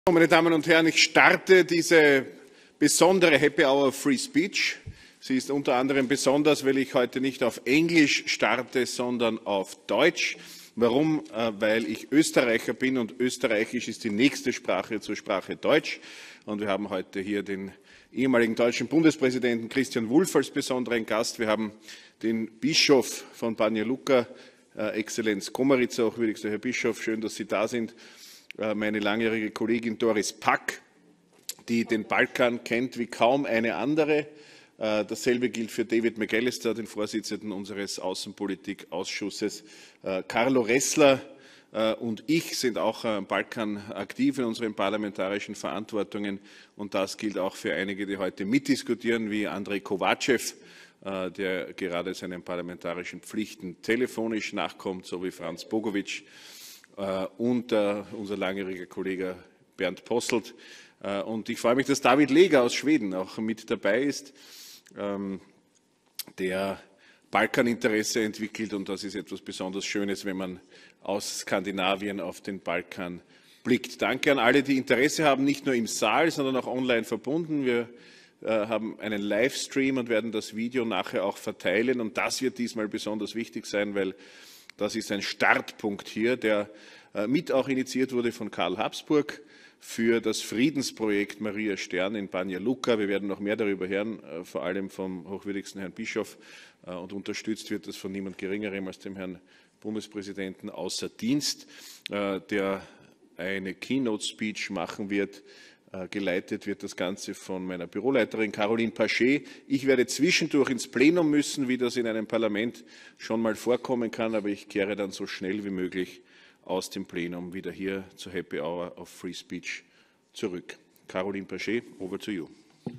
Meine Damen und Herren, ich starte diese besondere Happy Hour Free Speech. Sie ist unter anderem besonders, weil ich heute nicht auf Englisch starte, sondern auf Deutsch. Warum? Weil ich Österreicher bin und Österreichisch ist die nächste Sprache zur Sprache Deutsch. Und wir haben heute hier den ehemaligen deutschen Bundespräsidenten Christian Wulff als besonderen Gast. Wir haben den Bischof von Banja Luka, Exzellenz Komarica, auch würdigster Herr Bischof, schön, dass Sie da sind. Meine langjährige Kollegin Doris Pack, die den Balkan kennt wie kaum eine andere. Dasselbe gilt für David McAllister, den Vorsitzenden unseres Außenpolitikausschusses. Carlo Ressler und ich sind auch am Balkan aktiv in unseren parlamentarischen Verantwortungen. Und das gilt auch für einige, die heute mitdiskutieren, wie Andrej Kovacev, der gerade seinen parlamentarischen Pflichten telefonisch nachkommt, so wie Franz Bogovic und unser langjähriger Kollege Bernd Posselt. Und ich freue mich, dass David Lega aus Schweden auch mit dabei ist, der Balkaninteresse entwickelt. Und das ist etwas besonders Schönes, wenn man aus Skandinavien auf den Balkan blickt. Danke an alle, die Interesse haben, nicht nur im Saal, sondern auch online verbunden. Wir haben einen Livestream und werden das Video nachher auch verteilen. Und das wird diesmal besonders wichtig sein, weil das ist ein Startpunkt hier, der mit auch initiiert wurde von Karl Habsburg für das Friedensprojekt Maria Stern in Banja Luka. Wir werden noch mehr darüber hören, vor allem vom hochwürdigsten Herrn Bischof. Und unterstützt wird das von niemand Geringerem als dem Herrn Bundespräsidenten außer Dienst, der eine Keynote-Speech machen wird. Geleitet wird das Ganze von meiner Büroleiterin Caroline Paget. Ich werde zwischendurch ins Plenum müssen, wie das in einem Parlament schon mal vorkommen kann, aber ich kehre dann so schnell wie möglich aus dem Plenum wieder hier zur Happy Hour of Free Speech zurück. Caroline Paget, over to you.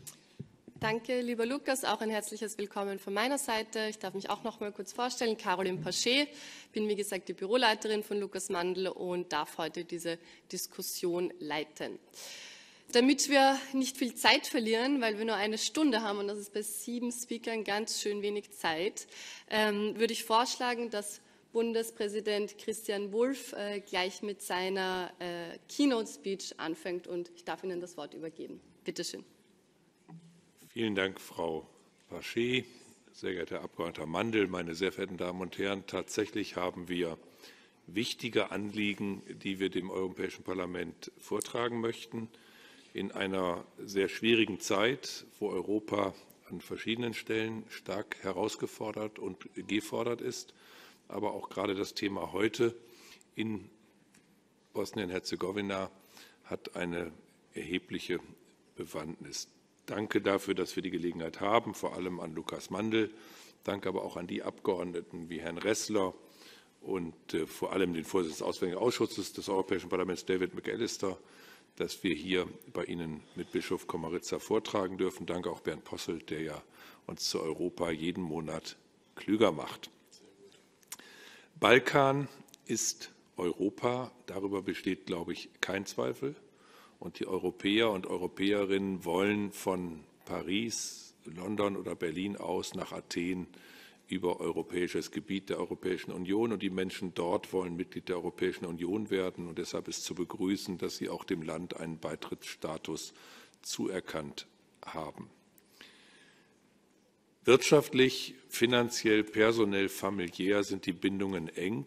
Danke, lieber Lukas. Auch ein herzliches Willkommen von meiner Seite. Ich darf mich auch noch mal kurz vorstellen. Caroline Paget, bin wie gesagt die Büroleiterin von Lukas Mandl und darf heute diese Diskussion leiten. Damit wir nicht viel Zeit verlieren, weil wir nur eine Stunde haben und das ist bei 7 Speakern ganz schön wenig Zeit, würde ich vorschlagen, dass Bundespräsident Christian Wulff gleich mit seiner Keynote-Speech anfängt und ich darf Ihnen das Wort übergeben. Bitte schön. Vielen Dank, Frau Paget, sehr geehrter Herr Abgeordneter Mandl, meine sehr verehrten Damen und Herren. Tatsächlich haben wir wichtige Anliegen, die wir dem Europäischen Parlament vortragen möchten. In einer sehr schwierigen Zeit, wo Europa an verschiedenen Stellen stark herausgefordert und gefordert ist, aber auch gerade das Thema heute in Bosnien-Herzegowina hat eine erhebliche Bewandtnis. Danke dafür, dass wir die Gelegenheit haben, vor allem an Lukas Mandl. Danke aber auch an die Abgeordneten wie Herrn Ressler und vor allem den Vorsitzenden des Auswärtigen Ausschusses des Europäischen Parlaments, David McAllister, dass wir hier bei Ihnen mit Bischof Komarica vortragen dürfen. Danke auch Bernd Posselt, der ja uns zu Europa jeden Monat klüger macht. Balkan ist Europa, darüber besteht, glaube ich, kein Zweifel. Und die Europäer und Europäerinnen wollen von Paris, London oder Berlin aus nach Athen über europäisches Gebiet der Europäischen Union. Und die Menschen dort wollen Mitglied der Europäischen Union werden. Und deshalb ist zu begrüßen, dass sie auch dem Land einen Beitrittsstatus zuerkannt haben. Wirtschaftlich, finanziell, personell, familiär sind die Bindungen eng.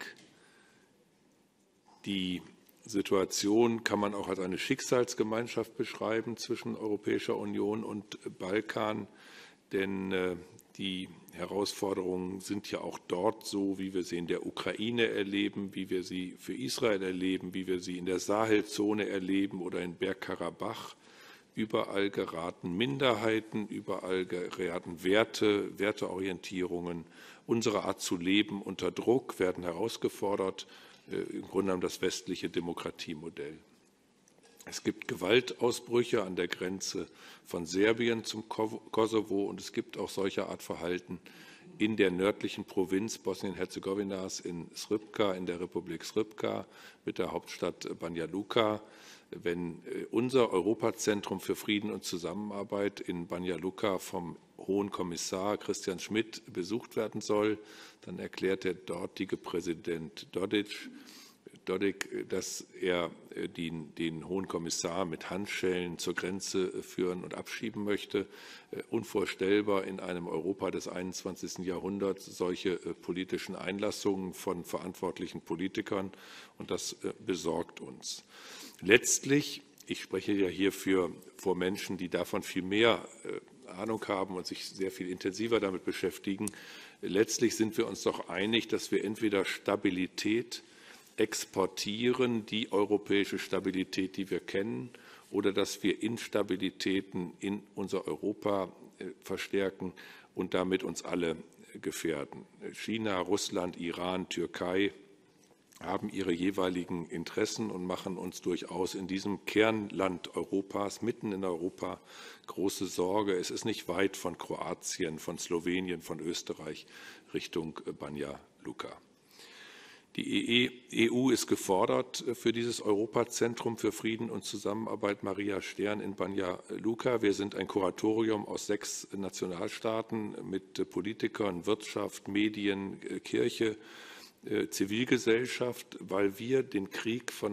Die Situation kann man auch als eine Schicksalsgemeinschaft beschreiben zwischen Europäischer Union und Balkan, denn die Herausforderungen sind ja auch dort so, wie wir sie in der Ukraine erleben, wie wir sie für Israel erleben, wie wir sie in der Sahelzone erleben oder in Bergkarabach. Überall geraten Minderheiten, überall geraten Werte, Werteorientierungen, unsere Art zu leben unter Druck, werden herausgefordert, im Grunde genommen das westliche Demokratiemodell. Es gibt Gewaltausbrüche an der Grenze von Serbien zum Kosovo und es gibt auch solcher Art Verhalten in der nördlichen Provinz Bosnien-Herzegowinas in Srpska, in der Republik Srpska mit der Hauptstadt Banja Luka. Wenn unser Europazentrum für Frieden und Zusammenarbeit in Banja Luka vom Hohen Kommissar Christian Schmidt besucht werden soll, dann erklärt der dortige Präsident Dodic, Dodik, dass er den Hohen Kommissar mit Handschellen zur Grenze führen und abschieben möchte. Unvorstellbar in einem Europa des 21. Jahrhunderts solche politischen Einlassungen von verantwortlichen Politikern, und das besorgt uns. Letztlich, ich spreche ja hier vor Menschen, die davon viel mehr Ahnung haben und sich sehr viel intensiver damit beschäftigen, letztlich sind wir uns doch einig, dass wir entweder Stabilität exportieren, die europäische Stabilität, die wir kennen, oder dass wir Instabilitäten in unser Europa verstärken und damit uns alle gefährden. China, Russland, Iran, Türkei haben ihre jeweiligen Interessen und machen uns durchaus in diesem Kernland Europas, mitten in Europa, große Sorge. Es ist nicht weit von Kroatien, von Slowenien, von Österreich Richtung Banja Luka. Die EU ist gefordert für dieses Europazentrum für Frieden und Zusammenarbeit Maria Stern in Banja Luka. Wir sind ein Kuratorium aus 6 Nationalstaaten mit Politikern, Wirtschaft, Medien, Kirche, Zivilgesellschaft, weil wir den Krieg von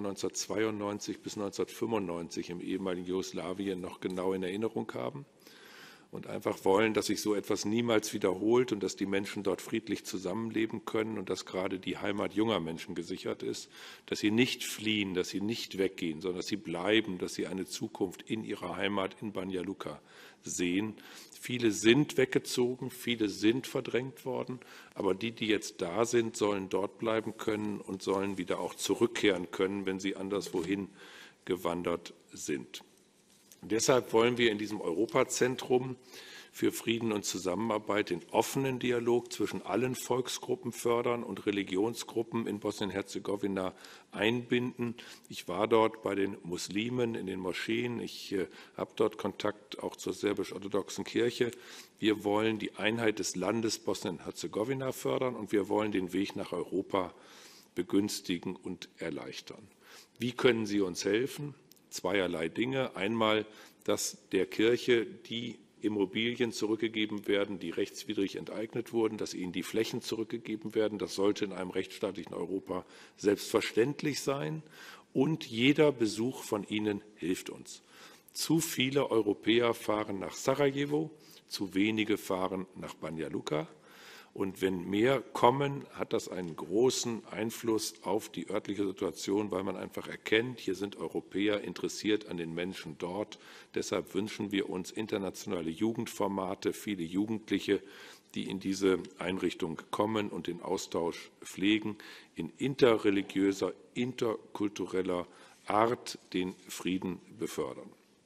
1992 bis 1995 im ehemaligen Jugoslawien noch genau in Erinnerung haben und einfach wollen, dass sich so etwas niemals wiederholt und dass die Menschen dort friedlich zusammenleben können und dass gerade die Heimat junger Menschen gesichert ist, dass sie nicht fliehen, dass sie nicht weggehen, sondern dass sie bleiben, dass sie eine Zukunft in ihrer Heimat in Banja Luka sehen. Viele sind weggezogen, viele sind verdrängt worden, aber die jetzt da sind, sollen dort bleiben können und sollen wieder auch zurückkehren können, wenn sie anderswohin gewandert sind. Und deshalb wollen wir in diesem Europazentrum für Frieden und Zusammenarbeit den offenen Dialog zwischen allen Volksgruppen fördern und Religionsgruppen in Bosnien-Herzegowina einbinden. Ich war dort bei den Muslimen in den Moscheen. Ich habe dort Kontakt auch zur serbisch-orthodoxen Kirche. Wir wollen die Einheit des Landes Bosnien-Herzegowina fördern und wir wollen den Weg nach Europa begünstigen und erleichtern. Wie können Sie uns helfen? Zweierlei Dinge. Einmal, dass der Kirche die Immobilien zurückgegeben werden, die rechtswidrig enteignet wurden, dass ihnen die Flächen zurückgegeben werden. Das sollte in einem rechtsstaatlichen Europa selbstverständlich sein. Und jeder Besuch von ihnen hilft uns. Zu viele Europäer fahren nach Sarajevo, zu wenige fahren nach Banja Luka. Und wenn mehr kommen, hat das einen großen Einfluss auf die örtliche Situation, weil man einfach erkennt, hier sind Europäer interessiert an den Menschen dort. Deshalb wünschen wir uns internationale Jugendformate, viele Jugendliche, die in diese Einrichtung kommen und den Austausch pflegen, in interreligiöser, interkultureller Art den Frieden befördern.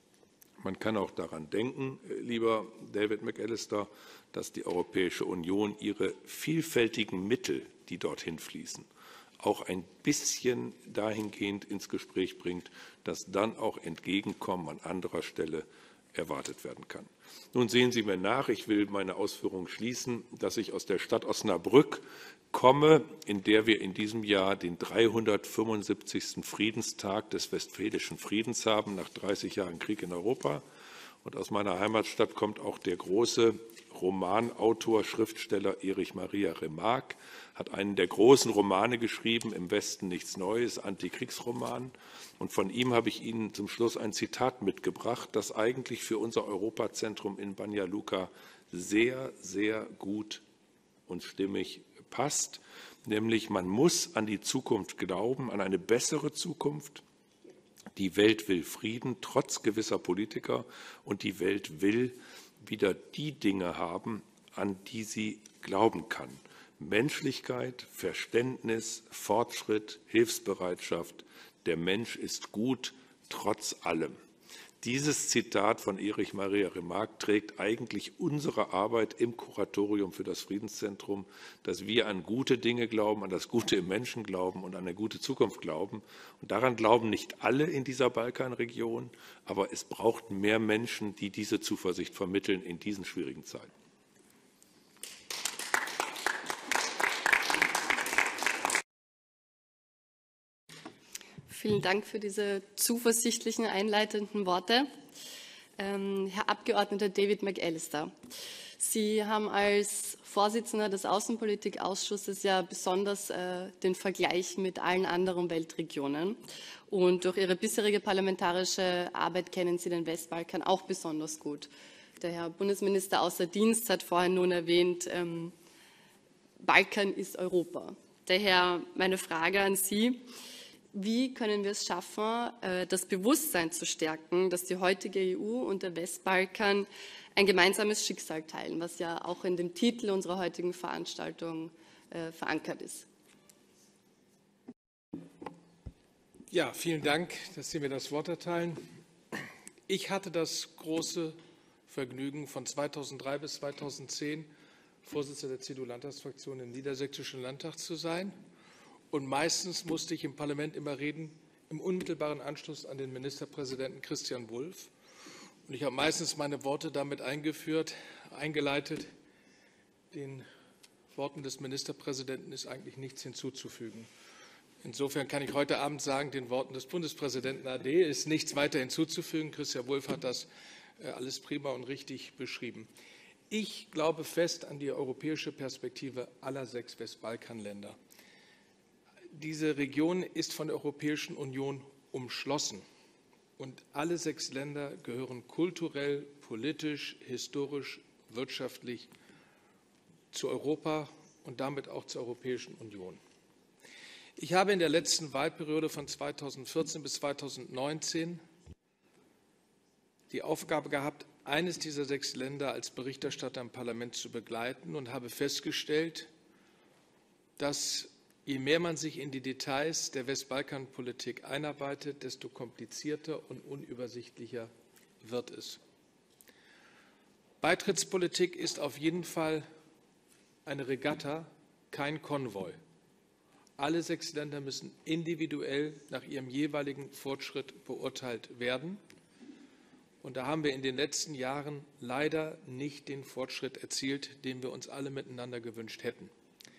Man kann auch daran denken, lieber David McAllister, dass die Europäische Union ihre vielfältigen Mittel, die dorthin fließen, auch ein bisschen dahingehend ins Gespräch bringt, dass dann auch Entgegenkommen an anderer Stelle erwartet werden kann. Nun sehen Sie mir nach, ich will meine Ausführungen schließen, dass ich aus der Stadt Osnabrück komme, in der wir in diesem Jahr den 375. Friedenstag des Westfälischen Friedens haben, nach 30 Jahren Krieg in Europa. Und aus meiner Heimatstadt kommt auch der große Romanautor, Schriftsteller Erich Maria Remarque, hat einen der großen Romane geschrieben, Im Westen nichts Neues, Antikriegsroman. Und von ihm habe ich Ihnen zum Schluss ein Zitat mitgebracht, das eigentlich für unser Europazentrum in Banja Luka sehr, sehr gut und stimmig passt, nämlich man muss an die Zukunft glauben, an eine bessere Zukunft. Die Welt will Frieden, trotz gewisser Politiker, und die Welt will wieder die Dinge haben, an die sie glauben kann. Menschlichkeit, Verständnis, Fortschritt, Hilfsbereitschaft. Der Mensch ist gut, trotz allem. Dieses Zitat von Erich Maria Remarque trägt eigentlich unsere Arbeit im Kuratorium für das Friedenszentrum, dass wir an gute Dinge glauben, an das Gute im Menschen glauben und an eine gute Zukunft glauben. Und daran glauben nicht alle in dieser Balkanregion, aber es braucht mehr Menschen, die diese Zuversicht vermitteln in diesen schwierigen Zeiten. Vielen Dank für diese zuversichtlichen, einleitenden Worte. Herr Abgeordneter David McAllister, Sie haben als Vorsitzender des Außenpolitikausschusses ja besonders den Vergleich mit allen anderen Weltregionen. Und durch Ihre bisherige parlamentarische Arbeit kennen Sie den Westbalkan auch besonders gut. Der Herr Bundesminister außer Dienst hat vorhin nun erwähnt, Balkan ist Europa. Daher meine Frage an Sie. Wie können wir es schaffen, das Bewusstsein zu stärken, dass die heutige EU und der Westbalkan ein gemeinsames Schicksal teilen, was ja auch in dem Titel unserer heutigen Veranstaltung verankert ist? Ja, vielen Dank, dass Sie mir das Wort erteilen. Ich hatte das große Vergnügen, von 2003 bis 2010 Vorsitzender der CDU-Landtagsfraktion im Niedersächsischen Landtag zu sein. Und meistens musste ich im Parlament immer reden, im unmittelbaren Anschluss an den Ministerpräsidenten Christian Wulff. Und ich habe meistens meine Worte damit eingeleitet, den Worten des Ministerpräsidenten ist eigentlich nichts hinzuzufügen. Insofern kann ich heute Abend sagen, den Worten des Bundespräsidenten AD ist nichts weiter hinzuzufügen. Christian Wulff hat das alles prima und richtig beschrieben. Ich glaube fest an die europäische Perspektive aller 6 Westbalkanländer. Diese Region ist von der Europäischen Union umschlossen. Und alle 6 Länder gehören kulturell, politisch, historisch, wirtschaftlich zu Europa und damit auch zur Europäischen Union. Ich habe in der letzten Wahlperiode von 2014 bis 2019 die Aufgabe gehabt, eines dieser 6 Länder als Berichterstatter im Parlament zu begleiten und habe festgestellt, dass je mehr man sich in die Details der Westbalkanpolitik einarbeitet, desto komplizierter und unübersichtlicher wird es. Beitrittspolitik ist auf jeden Fall eine Regatta, kein Konvoi. Alle 6 Länder müssen individuell nach ihrem jeweiligen Fortschritt beurteilt werden. Und da haben wir in den letzten Jahren leider nicht den Fortschritt erzielt, den wir uns alle miteinander gewünscht hätten.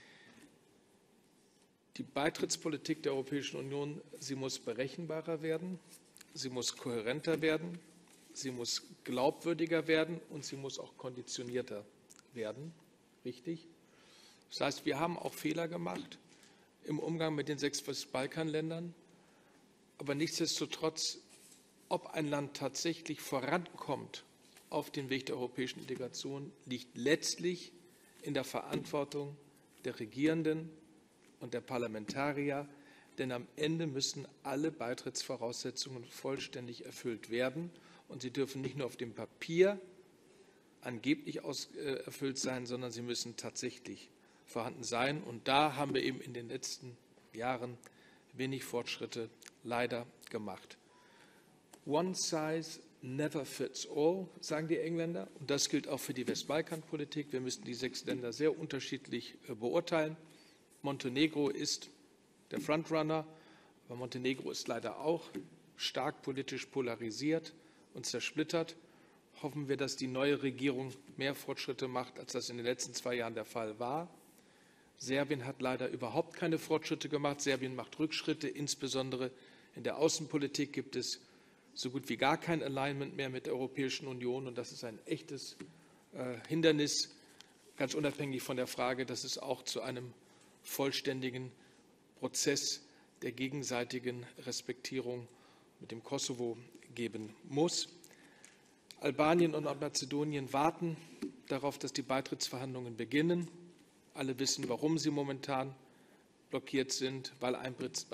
Die Beitrittspolitik der Europäischen Union, sie muss berechenbarer werden, sie muss kohärenter werden, sie muss glaubwürdiger werden und sie muss auch konditionierter werden. Richtig? Das heißt, wir haben auch Fehler gemacht im Umgang mit den 6 Westbalkanländern. Aber nichtsdestotrotz, ob ein Land tatsächlich vorankommt auf dem Weg der europäischen Integration, liegt letztlich in der Verantwortung der Regierenden und der Parlamentarier, denn am Ende müssen alle Beitrittsvoraussetzungen vollständig erfüllt werden. Und sie dürfen nicht nur auf dem Papier angeblich erfüllt sein, sondern sie müssen tatsächlich vorhanden sein. Und da haben wir eben in den letzten Jahren wenig Fortschritte leider gemacht. One size never fits all, sagen die Engländer. Und das gilt auch für die Westbalkanpolitik. Wir müssen die 6 Länder sehr unterschiedlich beurteilen. Montenegro ist der Frontrunner, aber Montenegro ist leider auch stark politisch polarisiert und zersplittert. Hoffen wir, dass die neue Regierung mehr Fortschritte macht, als das in den letzten 2 Jahren der Fall war. Serbien hat leider überhaupt keine Fortschritte gemacht. Serbien macht Rückschritte. Insbesondere in der Außenpolitik gibt es so gut wie gar kein Alignment mehr mit der Europäischen Union. Und das ist ein echtes Hindernis, ganz unabhängig von der Frage, dass es auch zu einem vollständigen Prozess der gegenseitigen Respektierung mit dem Kosovo geben muss. Albanien und Nordmazedonien warten darauf, dass die Beitrittsverhandlungen beginnen. Alle wissen, warum sie momentan blockiert sind, weil ein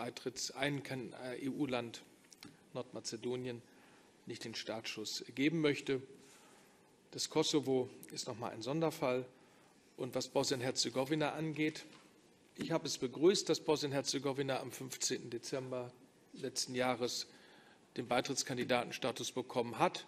EU-Land, Nordmazedonien, nicht den Startschuss geben möchte. Das Kosovo ist noch mal ein Sonderfall. Und was Bosnien-Herzegowina angeht, ich habe es begrüßt, dass Bosnien-Herzegowina am 15. Dezember letzten Jahres den Beitrittskandidatenstatus bekommen hat.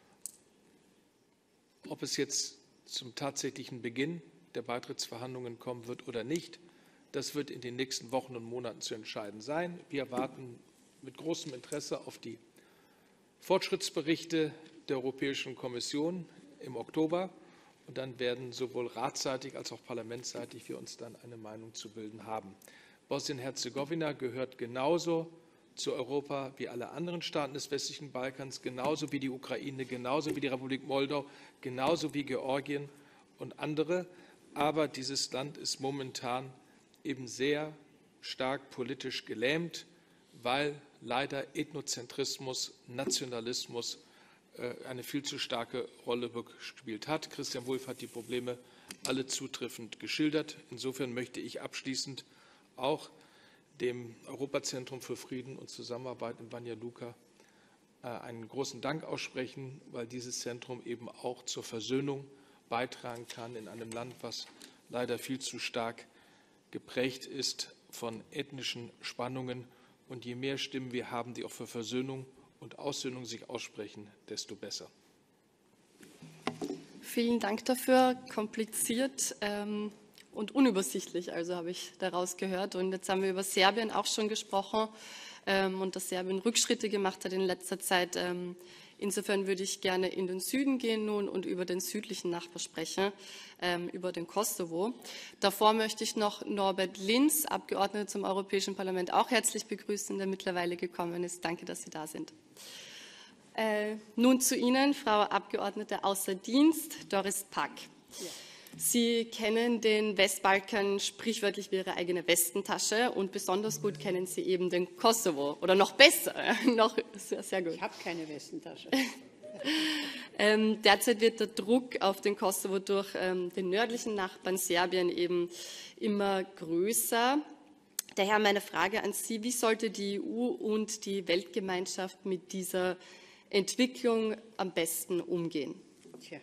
Ob es jetzt zum tatsächlichen Beginn der Beitrittsverhandlungen kommen wird oder nicht, das wird in den nächsten Wochen und Monaten zu entscheiden sein. Wir warten mit großem Interesse auf die Fortschrittsberichte der Europäischen Kommission im Oktober. Und dann werden sowohl ratsseitig als auch parlamentsseitig wir uns dann eine Meinung zu bilden haben. Bosnien-Herzegowina gehört genauso zu Europa wie alle anderen Staaten des westlichen Balkans, genauso wie die Ukraine, genauso wie die Republik Moldau, genauso wie Georgien. und andere. Aber dieses Land ist momentan eben sehr stark politisch gelähmt, weil leider Ethnozentrismus, Nationalismus eine viel zu starke Rolle gespielt hat. Christian Wulff hat die Probleme alle zutreffend geschildert. Insofern möchte ich abschließend auch dem Europazentrum für Frieden und Zusammenarbeit in Banja Luka einen großen Dank aussprechen, weil dieses Zentrum eben auch zur Versöhnung beitragen kann in einem Land, was leider viel zu stark geprägt ist von ethnischen Spannungen. Und je mehr Stimmen wir haben, die auch für Versöhnung und Aussöhnung sich aussprechen, desto besser. Vielen Dank dafür. Kompliziert und unübersichtlich, also habe ich daraus gehört. Und jetzt haben wir über Serbien auch schon gesprochen und dass Serbien Rückschritte gemacht hat in letzter Zeit. Insofern würde ich gerne in den Süden gehen nun und über den südlichen Nachbar sprechen, über den Kosovo. Davor möchte ich noch Norbert Linz, Abgeordneter zum Europäischen Parlament, auch herzlich begrüßen, der mittlerweile gekommen ist. Danke, dass Sie da sind. Nun zu Ihnen, Frau Abgeordnete außer Dienst, Doris Pack. Ja. Sie kennen den Westbalkan sprichwörtlich wie Ihre eigene Westentasche und besonders gut kennen Sie eben den Kosovo oder noch besser, noch sehr gut. Ich habe keine Westentasche. Derzeit wird der Druck auf den Kosovo durch den nördlichen Nachbarn Serbien eben immer größer. Daher meine Frage an Sie, wie sollte die EU und die Weltgemeinschaft mit dieser Entwicklung am besten umgehen? Tja.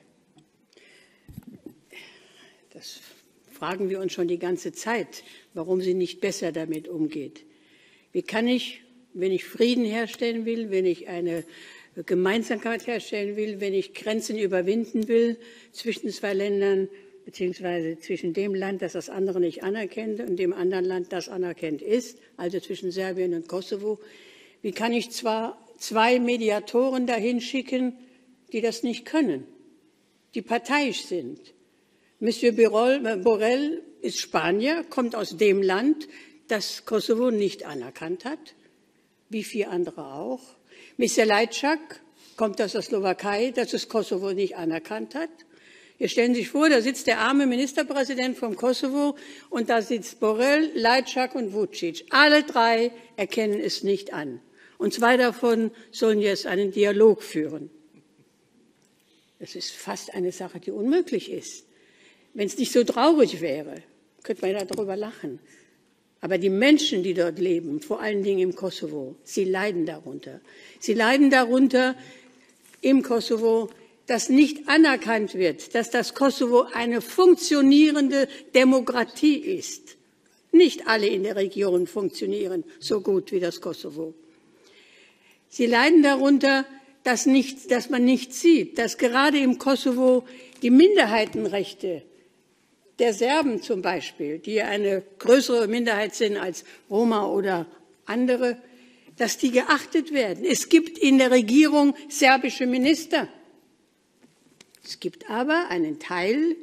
Das fragen wir uns schon die ganze Zeit, warum sie nicht besser damit umgeht. Wie kann ich, wenn ich Frieden herstellen will, wenn ich eine Gemeinsamkeit herstellen will, wenn ich Grenzen überwinden will zwischen zwei Ländern, beziehungsweise zwischen dem Land, das das andere nicht anerkennt und dem anderen Land, das anerkannt ist, also zwischen Serbien und Kosovo, wie kann ich zwar zwei Mediatoren dahin schicken, die das nicht können, die parteiisch sind? Monsieur Borrell ist Spanier, kommt aus dem Land, das Kosovo nicht anerkannt hat, wie viele andere auch. Mr. Lajčák kommt aus der Slowakei, das das Kosovo nicht anerkannt hat. Ihr stellen sich vor, da sitzt der arme Ministerpräsident vom Kosovo und da sitzt Borrell, Lajčák und Vučić. Alle drei erkennen es nicht an. Und zwei davon sollen jetzt einen Dialog führen. Das ist fast eine Sache, die unmöglich ist. Wenn es nicht so traurig wäre, könnte man ja darüber lachen. Aber die Menschen, die dort leben, vor allen Dingen im Kosovo, sie leiden darunter. Sie leiden darunter im Kosovo, dass nicht anerkannt wird, dass das Kosovo eine funktionierende Demokratie ist. Nicht alle in der Region funktionieren so gut wie das Kosovo. Sie leiden darunter, dass man nicht sieht, dass gerade im Kosovo die Minderheitenrechte der Serben zum Beispiel, die eine größere Minderheit sind als Roma oder andere, dass die geachtet werden. Es gibt in der Regierung serbische Minister. Es gibt aber einen Teil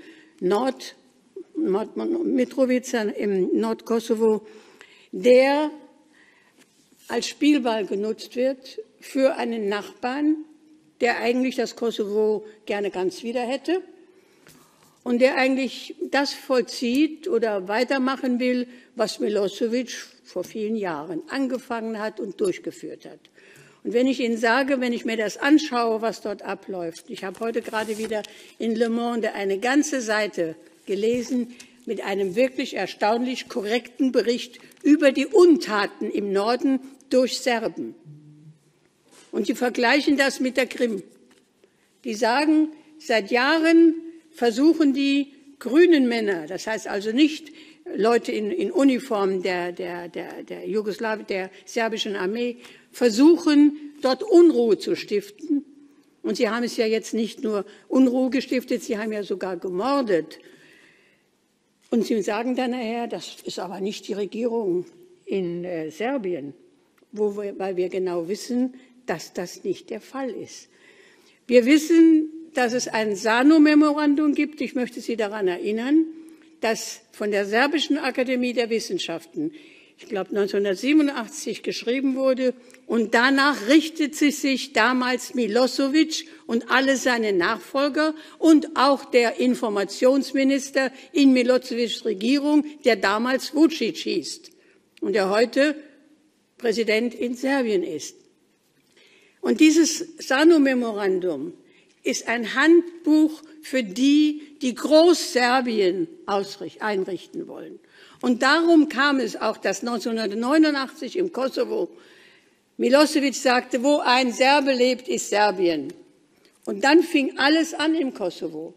Mitrovica im Nordkosovo, der als Spielball genutzt wird für einen Nachbarn, der eigentlich das Kosovo gerne ganz wieder hätte und der eigentlich das vollzieht oder weitermachen will, was Milosevic vor vielen Jahren angefangen hat und durchgeführt hat. Und wenn ich Ihnen sage, wenn ich mir das anschaue, was dort abläuft, ich habe heute gerade wieder in Le Monde eine ganze Seite gelesen mit einem wirklich erstaunlich korrekten Bericht über die Untaten im Norden durch Serben. Und die vergleichen das mit der Krim. Die sagen, seit Jahren versuchen die grünen Männer, das heißt also nicht Leute in Uniform der serbischen Armee, versuchen, dort Unruhe zu stiften. Und sie haben es ja jetzt nicht nur Unruhe gestiftet, sie haben ja sogar gemordet. Und sie sagen dann nachher, das ist aber nicht die Regierung in Serbien, weil wir genau wissen, dass das nicht der Fall ist. Wir wissen, dass es ein SANO-Memorandum gibt. Ich möchte Sie daran erinnern, dass von der Serbischen Akademie der Wissenschaften ich glaube 1987 geschrieben wurde. Und danach richtete sich damals Milosevic und alle seine Nachfolger und auch der Informationsminister in Milosevics Regierung, der damals Vučić hieß und der heute Präsident in Serbien ist. Und dieses Sarno-Memorandum ist ein Handbuch für die, die Großserbien einrichten wollen. Und darum kam es auch, dass 1989 im Kosovo Milosevic sagte, wo ein Serbe lebt, ist Serbien. Und dann fing alles an im Kosovo.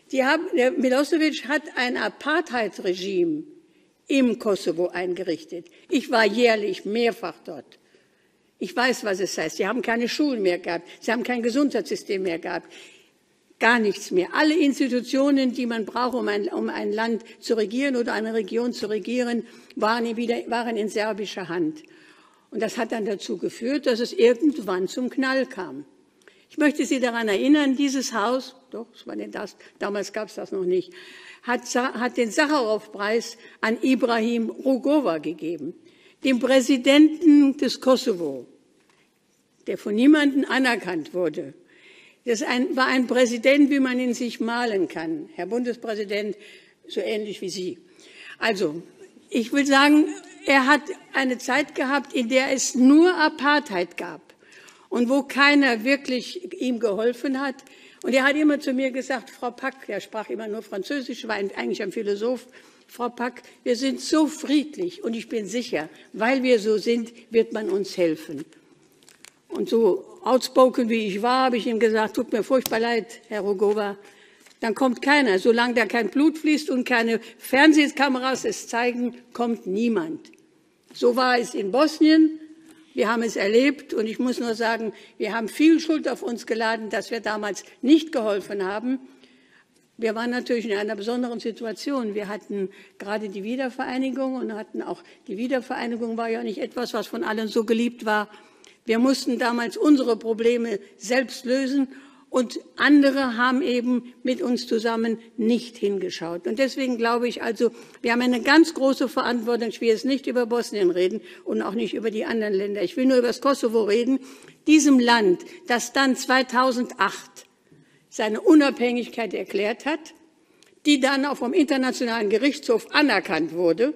Milosevic hat ein Apartheid-Regime im Kosovo eingerichtet. Ich war jährlich mehrfach dort. Ich weiß, was es heißt. Sie haben keine Schulen mehr gehabt. Sie haben kein Gesundheitssystem mehr gehabt. Gar nichts mehr. Alle Institutionen, die man braucht, um ein Land zu regieren oder eine Region zu regieren, waren in serbischer Hand. Und das hat dann dazu geführt, dass es irgendwann zum Knall kam. Ich möchte Sie daran erinnern, dieses Haus, damals gab es das noch nicht, hat den Sacharow-Preis an Ibrahim Rugova gegeben, dem Präsidenten des Kosovo, der von niemandem anerkannt wurde. Das war ein Präsident, wie man ihn sich malen kann. Herr Bundespräsident, so ähnlich wie Sie. Also, ich will sagen, er hat eine Zeit gehabt, in der es nur Apartheid gab und wo keiner wirklich ihm geholfen hat. Und er hat immer zu mir gesagt, Frau Pack, er sprach immer nur Französisch, war eigentlich ein Philosoph, Frau Pack, wir sind so friedlich und ich bin sicher, weil wir so sind, wird man uns helfen. Und so outspoken wie ich war, habe ich ihm gesagt, tut mir furchtbar leid, Herr Rugova, dann kommt keiner. Solange da kein Blut fließt und keine Fernsehkameras es zeigen, kommt niemand. So war es in Bosnien. Wir haben es erlebt und ich muss nur sagen, wir haben viel Schuld auf uns geladen, dass wir damals nicht geholfen haben. Wir waren natürlich in einer besonderen Situation. Wir hatten gerade die Wiedervereinigung und die Wiedervereinigung war ja nicht etwas, was von allen so geliebt war. Wir mussten damals unsere Probleme selbst lösen und andere haben eben mit uns zusammen nicht hingeschaut. Und deswegen glaube ich also, wir haben eine ganz große Verantwortung. Ich will jetzt nicht über Bosnien reden und auch nicht über die anderen Länder. Ich will nur über das Kosovo reden. Diesem Land, das dann 2008 seine Unabhängigkeit erklärt hat, die dann auch vom Internationalen Gerichtshof anerkannt wurde.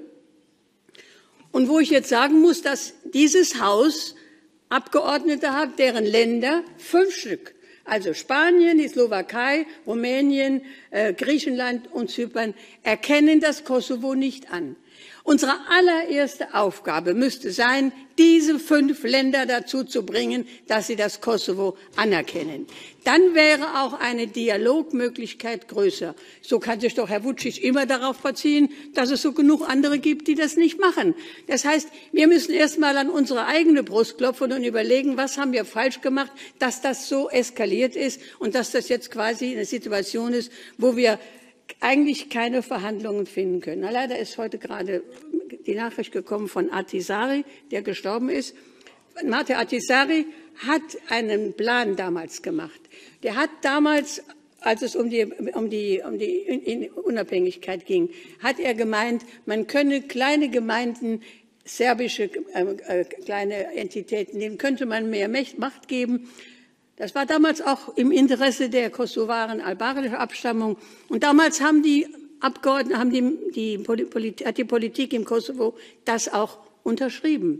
Und wo ich jetzt sagen muss, dass dieses Haus Abgeordnete hat, deren Länder 5 Stück, also Spanien, die Slowakei, Rumänien, Griechenland und Zypern, erkennen das Kosovo nicht an. Unsere allererste Aufgabe müsste sein, diese 5 Länder dazu zu bringen, dass sie das Kosovo anerkennen. Dann wäre auch eine Dialogmöglichkeit größer. So kann sich doch Herr Vučić immer darauf beziehen, dass es so genug andere gibt, die das nicht machen. Das heißt, wir müssen erst mal an unsere eigene Brust klopfen und überlegen, was haben wir falsch gemacht, dass das so eskaliert ist und dass das jetzt quasi eine Situation ist, wo wir eigentlich keine Verhandlungen finden können. Na, leider ist heute gerade die Nachricht gekommen von Ahtisaari, der gestorben ist. Martti Ahtisaari hat einen Plan damals gemacht. Der hat damals, als es um die Unabhängigkeit ging, hat er gemeint, man könne kleine Gemeinden, serbische kleine Entitäten, denen könnte man mehr Macht geben. Das war damals auch im Interesse der Kosovaren albanischer Abstammung. Und damals haben die Abgeordneten, hat die Politik im Kosovo das auch unterschrieben.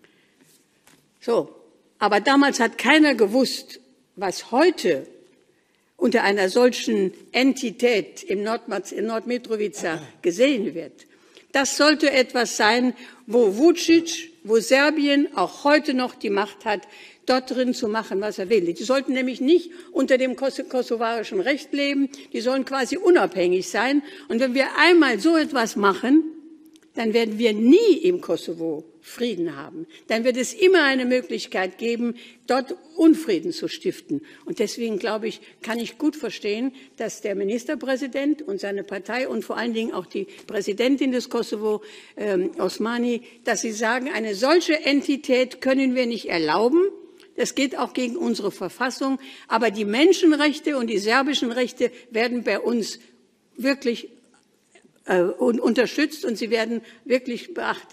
So. Aber damals hat keiner gewusst, was heute unter einer solchen Entität in Nordmitrovica gesehen wird. Das sollte etwas sein, wo Vučić, wo Serbien auch heute noch die Macht hat, dort drin zu machen, was er will. Die sollten nämlich nicht unter dem kosovarischen Recht leben, die sollen quasi unabhängig sein. Und wenn wir einmal so etwas machen, dann werden wir nie im Kosovo Frieden haben. Dann wird es immer eine Möglichkeit geben, dort Unfrieden zu stiften. Und deswegen, glaube ich, kann ich gut verstehen, dass der Ministerpräsident und seine Partei und vor allen Dingen auch die Präsidentin des Kosovo, Osmani, dass sie sagen, eine solche Entität können wir nicht erlauben. Das geht auch gegen unsere Verfassung. Aber die Menschenrechte und die serbischen Rechte werden bei uns wirklich unterstützt und sie werden wirklich beachtet.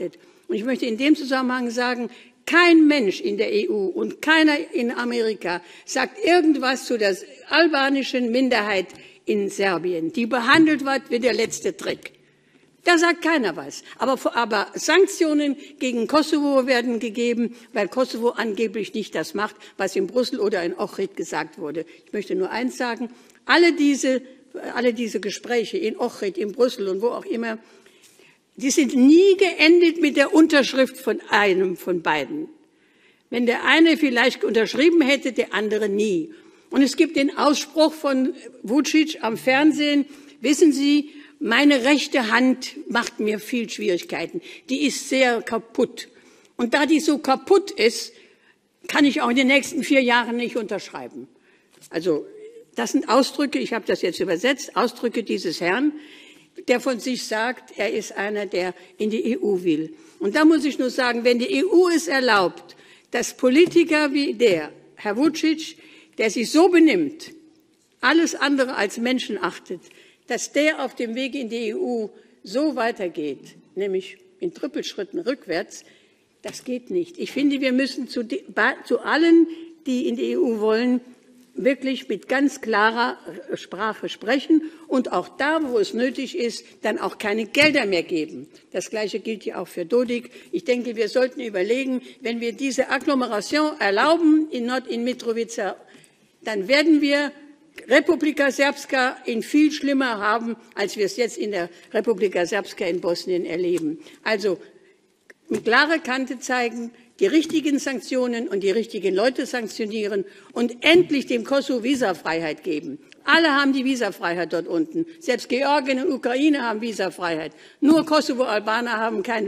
Und ich möchte in dem Zusammenhang sagen, kein Mensch in der EU und keiner in Amerika sagt irgendwas zu der albanischen Minderheit in Serbien, die behandelt wird wie der letzte Trick. Da sagt keiner was. Aber Sanktionen gegen Kosovo werden gegeben, weil Kosovo angeblich nicht das macht, was in Brüssel oder in Ohrid gesagt wurde. Ich möchte nur eins sagen, alle diese Gespräche in Ohrid, in Brüssel und wo auch immer, die sind nie geendet mit der Unterschrift von einem von beiden. Wenn der eine vielleicht unterschrieben hätte, der andere nie. Und es gibt den Ausspruch von Vučić am Fernsehen, wissen Sie, meine rechte Hand macht mir viel Schwierigkeiten. Die ist sehr kaputt. Und da die so kaputt ist, kann ich auch in den nächsten 4 Jahren nicht unterschreiben. Also das sind Ausdrücke, ich habe das jetzt übersetzt, Ausdrücke dieses Herrn, der von sich sagt, er ist einer, der in die EU will. Und da muss ich nur sagen, wenn die EU es erlaubt, dass Politiker wie der, Herr Vučić, der sich so benimmt, alles andere als Menschen achtet, dass der auf dem Weg in die EU so weitergeht, nämlich in Trippelschritten rückwärts, das geht nicht. Ich finde, wir müssen zu allen, die in die EU wollen, wirklich mit ganz klarer Sprache sprechen und auch da, wo es nötig ist, dann auch keine Gelder mehr geben. Das Gleiche gilt ja auch für Dodik. Ich denke, wir sollten überlegen, wenn wir diese Agglomeration erlauben in Mitrovica, dann werden wir Republika Srpska in viel schlimmer haben, als wir es jetzt in der Republika Srpska in Bosnien erleben. Also mit klarer Kante zeigen, die richtigen Sanktionen und die richtigen Leute sanktionieren und endlich dem Kosovo Visafreiheit geben. Alle haben die Visafreiheit dort unten. Selbst Georgien und Ukraine haben Visafreiheit. Nur Kosovo-Albaner haben keine,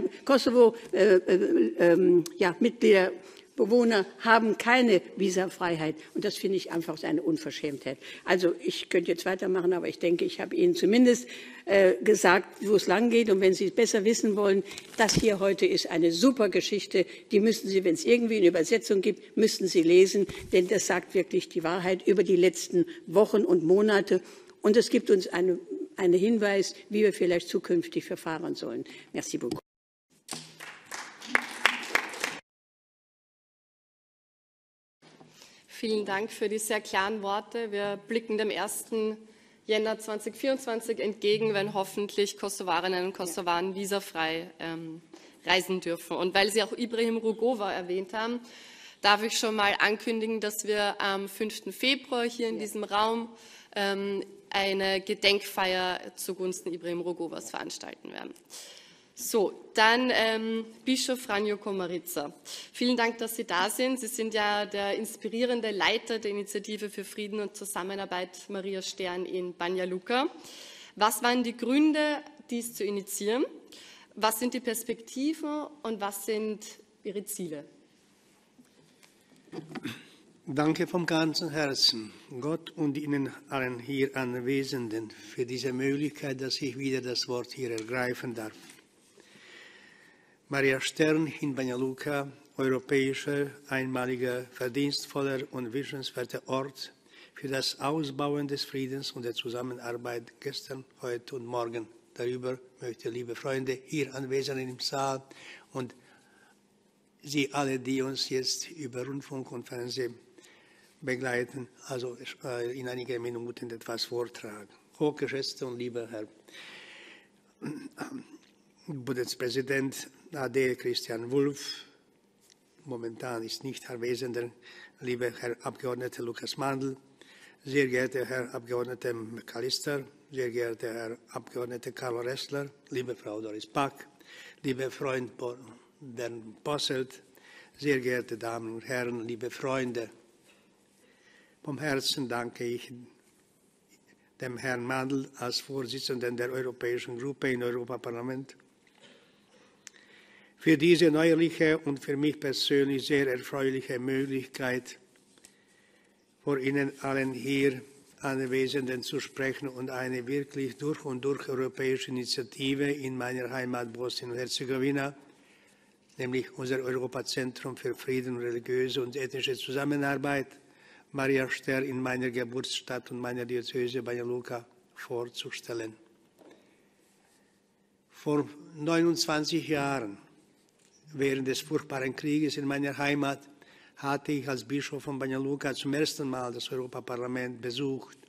Mitglieder, Bewohner haben keine Visafreiheit. Und das finde ich einfach eine Unverschämtheit. Also ich könnte jetzt weitermachen, aber ich denke, ich habe Ihnen zumindest gesagt, wo es lang geht. Und wenn Sie es besser wissen wollen, das hier heute ist eine super Geschichte. Die müssen Sie, wenn es irgendwie eine Übersetzung gibt, müssten Sie lesen. Denn das sagt wirklich die Wahrheit über die letzten Wochen und Monate. Und es gibt uns einen Hinweis, wie wir vielleicht zukünftig verfahren sollen. Merci beaucoup. Vielen Dank für die sehr klaren Worte. Wir blicken dem 1. Jänner 2024 entgegen, wenn hoffentlich Kosovarinnen und Kosovaren visafrei reisen dürfen. Und weil Sie auch Ibrahim Rugova erwähnt haben, darf ich schon mal ankündigen, dass wir am 5. Februar hier in diesem Raum eine Gedenkfeier zugunsten Ibrahim Rugovas veranstalten werden. So, dann Bischof Franjo Komarica. Vielen Dank, dass Sie da sind. Sie sind ja der inspirierende Leiter der Initiative für Frieden und Zusammenarbeit Maria Stern in Banja Luka. Was waren die Gründe, dies zu initiieren? Was sind die Perspektiven und was sind Ihre Ziele? Danke vom ganzen Herzen, Gott und Ihnen allen hier Anwesenden, für diese Möglichkeit, dass ich wieder das Wort hier ergreifen darf. Maria Stern in Banja Luka, europäischer, einmaliger, verdienstvoller und wünschenswerter Ort für das Ausbauen des Friedens und der Zusammenarbeit gestern, heute und morgen. Darüber möchte, liebe Freunde, hier anwesend im Saal und Sie alle, die uns jetzt über Rundfunk und Fernsehen begleiten, also in einigen Minuten etwas vortragen. Hochgeschätzter und lieber Herr Bundespräsident AD Christian Wulff, momentan ist nicht anwesender, lieber Herr Abgeordneter Lukas Mandl, sehr geehrter Herr Abgeordneter McAllister, sehr geehrter Herr Abgeordneter Carlo Ressler, liebe Frau Doris Pack, lieber Freund Bernd Posselt, sehr geehrte Damen und Herren, liebe Freunde, vom Herzen danke ich dem Herrn Mandl als Vorsitzenden der Europäischen Gruppe im Europaparlament für diese neuerliche und für mich persönlich sehr erfreuliche Möglichkeit, vor Ihnen allen hier Anwesenden zu sprechen und eine wirklich durch und durch europäische Initiative in meiner Heimat Bosnien und Herzegowina, nämlich unser Europazentrum für Frieden, religiöse und ethnische Zusammenarbeit, Maria Stern in meiner Geburtsstadt und meiner Diözese Banja Luka vorzustellen. Vor 29 Jahren während des furchtbaren Krieges in meiner Heimat hatte ich als Bischof von Banja Luka zum ersten Mal das Europaparlament besucht.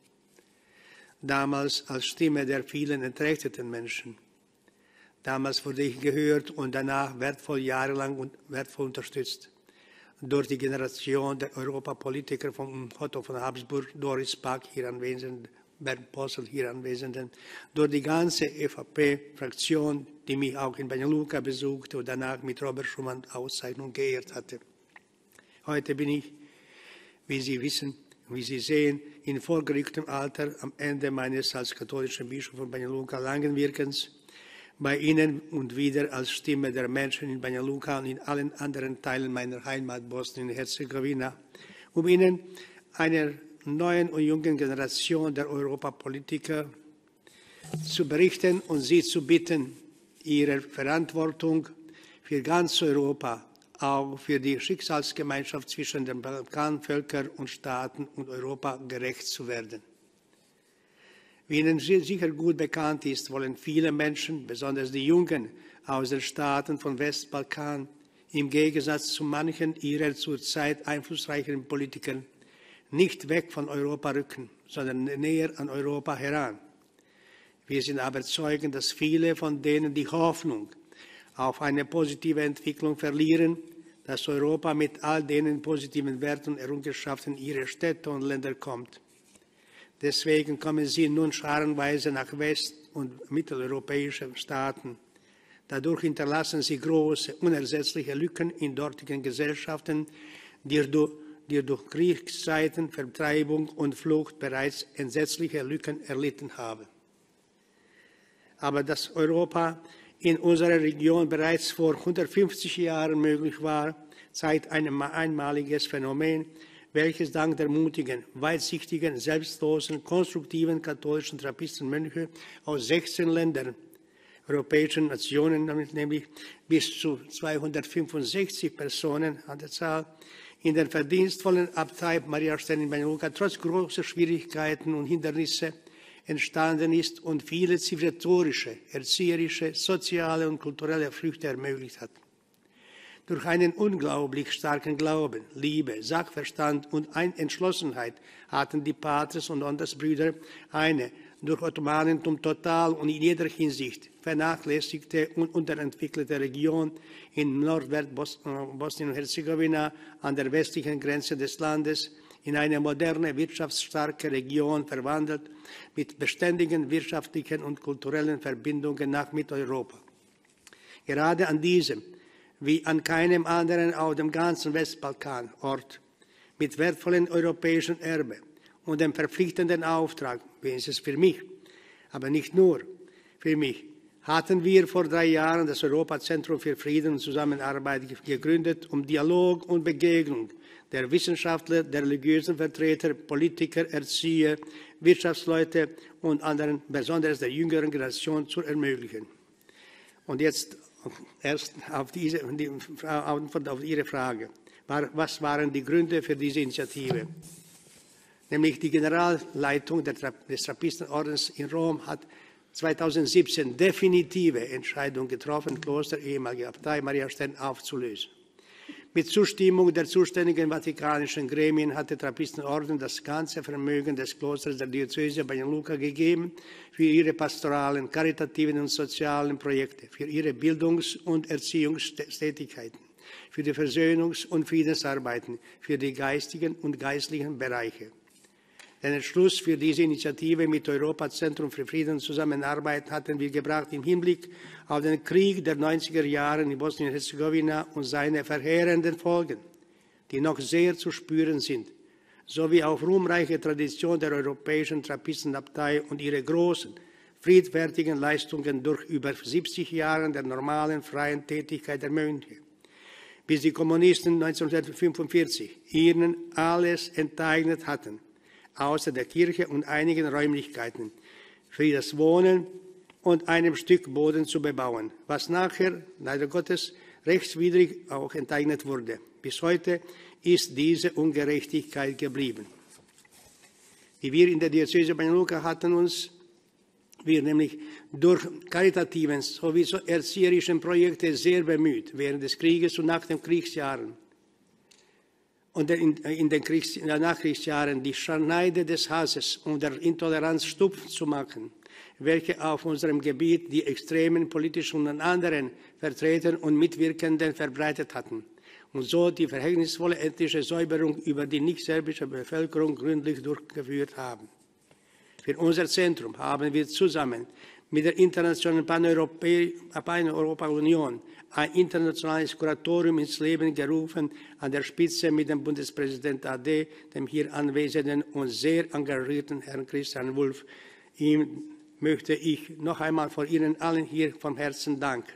Damals als Stimme der vielen entrechteten Menschen. Damals wurde ich gehört und danach jahrelang und wertvoll unterstützt. Durch die Generation der Europapolitiker von Otto von Habsburg, Doris Pack hier anwesend, Bernd Posselt hier anwesenden, durch die ganze EVP-Fraktion, die mich auch in Banja Luka besuchte und danach mit Robert Schumann Auszeichnung geehrt hatte. Heute bin ich, wie Sie wissen, wie Sie sehen, in vorgerücktem Alter am Ende meines als katholischen Bischof von Banja Luka langen Wirkens bei Ihnen und wieder als Stimme der Menschen in Banja Luka und in allen anderen Teilen meiner Heimat Bosnien-Herzegowina, um Ihnen einer neuen und jungen Generation der Europapolitiker zu berichten und Sie zu bitten, Ihre Verantwortung für ganz Europa, auch für die Schicksalsgemeinschaft zwischen den Balkanvölkern und Staaten und Europa gerecht zu werden. Wie Ihnen sicher gut bekannt ist, wollen viele Menschen, besonders die Jungen aus den Staaten von Westbalkan, im Gegensatz zu manchen ihrer zurzeit einflussreicheren Politikern, nicht weg von Europa rücken, sondern näher an Europa heran. Wir sind aber Zeugen, dass viele von denen die Hoffnung auf eine positive Entwicklung verlieren, dass Europa mit all den positiven Werten und Errungenschaften in ihre Städte und Länder kommt. Deswegen kommen sie nun scharenweise nach west- und mitteleuropäischen Staaten. Dadurch hinterlassen sie große, unersetzliche Lücken in dortigen Gesellschaften, die durch Kriegszeiten, Vertreibung und Flucht bereits entsetzliche Lücken erlitten haben. Aber dass Europa in unserer Region bereits vor 150 Jahren möglich war, zeigt ein einmaliges Phänomen, welches dank der mutigen, weitsichtigen, selbstlosen, konstruktiven katholischen Trappistenmönche aus 16 Ländern, europäischen Nationen, nämlich bis zu 265 Personen an der Zahl, in der verdienstvollen Abtei Mariastein in Banja Luka trotz großer Schwierigkeiten und Hindernisse entstanden ist und viele zivilisatorische, erzieherische, soziale und kulturelle Früchte ermöglicht hat. Durch einen unglaublich starken Glauben, Liebe, Sachverstand und Entschlossenheit hatten die Patres und Ondas-Brüder eine durch Ottomanentum total und in jeder Hinsicht vernachlässigte und unterentwickelte Region in Nordwest-Bosnien und Herzegowina an der westlichen Grenze des Landes in eine moderne, wirtschaftsstarke Region verwandelt mit beständigen wirtschaftlichen und kulturellen Verbindungen nach Mitteleuropa. Gerade an diesem wie an keinem anderen auf dem ganzen Westbalkanort, mit wertvollen europäischen Erbe und dem verpflichtenden Auftrag, wenigstens für mich, aber nicht nur für mich, hatten wir vor 3 Jahren das Europazentrum für Frieden und Zusammenarbeit gegründet, um Dialog und Begegnung der Wissenschaftler, der religiösen Vertreter, Politiker, Erzieher, Wirtschaftsleute und anderen, besonders der jüngeren Generation, zu ermöglichen. Und jetzt erst auf Ihre Frage. Was waren die Gründe für diese Initiative? Nämlich die Generalleitung des Trappistenordens in Rom hat 2017 definitive Entscheidung getroffen, Kloster, ehemalige Abtei Mariastein, aufzulösen. Mit Zustimmung der zuständigen vatikanischen Gremien hat der Trappistenorden das ganze Vermögen des Klosters der Diözese Banja Luka gegeben für ihre pastoralen, karitativen und sozialen Projekte, für ihre Bildungs- und Erziehungstätigkeiten, für die Versöhnungs- und Friedensarbeiten, für die geistigen und geistlichen Bereiche. Den Entschluss für diese Initiative mit Europazentrum für Frieden und Zusammenarbeit hatten wir gebracht im Hinblick auf den Krieg der 90er Jahre in Bosnien-Herzegowina und seine verheerenden Folgen, die noch sehr zu spüren sind, sowie auf ruhmreiche Tradition der europäischen Trappistenabtei und ihre großen, friedfertigen Leistungen durch über 70 Jahre der normalen, freien Tätigkeit der Mönche. Bis die Kommunisten 1945 ihnen alles enteignet hatten, außer der Kirche und einigen Räumlichkeiten, für das Wohnen und einem Stück Boden zu bebauen, was nachher, leider Gottes, rechtswidrig auch enteignet wurde. Bis heute ist diese Ungerechtigkeit geblieben. Wir in der Diözese Banja Luka hatten uns wir nämlich durch karitativen sowie erzieherischen Projekte sehr bemüht, während des Krieges und nach den Kriegsjahren und in den Nachkriegsjahren die Schneide des Hasses und der Intoleranz stumpf zu machen, welche auf unserem Gebiet die extremen politischen und anderen Vertretern und Mitwirkenden verbreitet hatten und so die verhängnisvolle ethnische Säuberung über die nicht-serbische Bevölkerung gründlich durchgeführt haben. Für unser Zentrum haben wir zusammen mit der Internationalen Pan-Europa-Union ein internationales Kuratorium ins Leben gerufen, an der Spitze mit dem Bundespräsident AD, dem hier anwesenden und sehr engagierten Herrn Christian Wulff. Ihm möchte ich noch einmal vor Ihnen allen hier vom Herzen danken.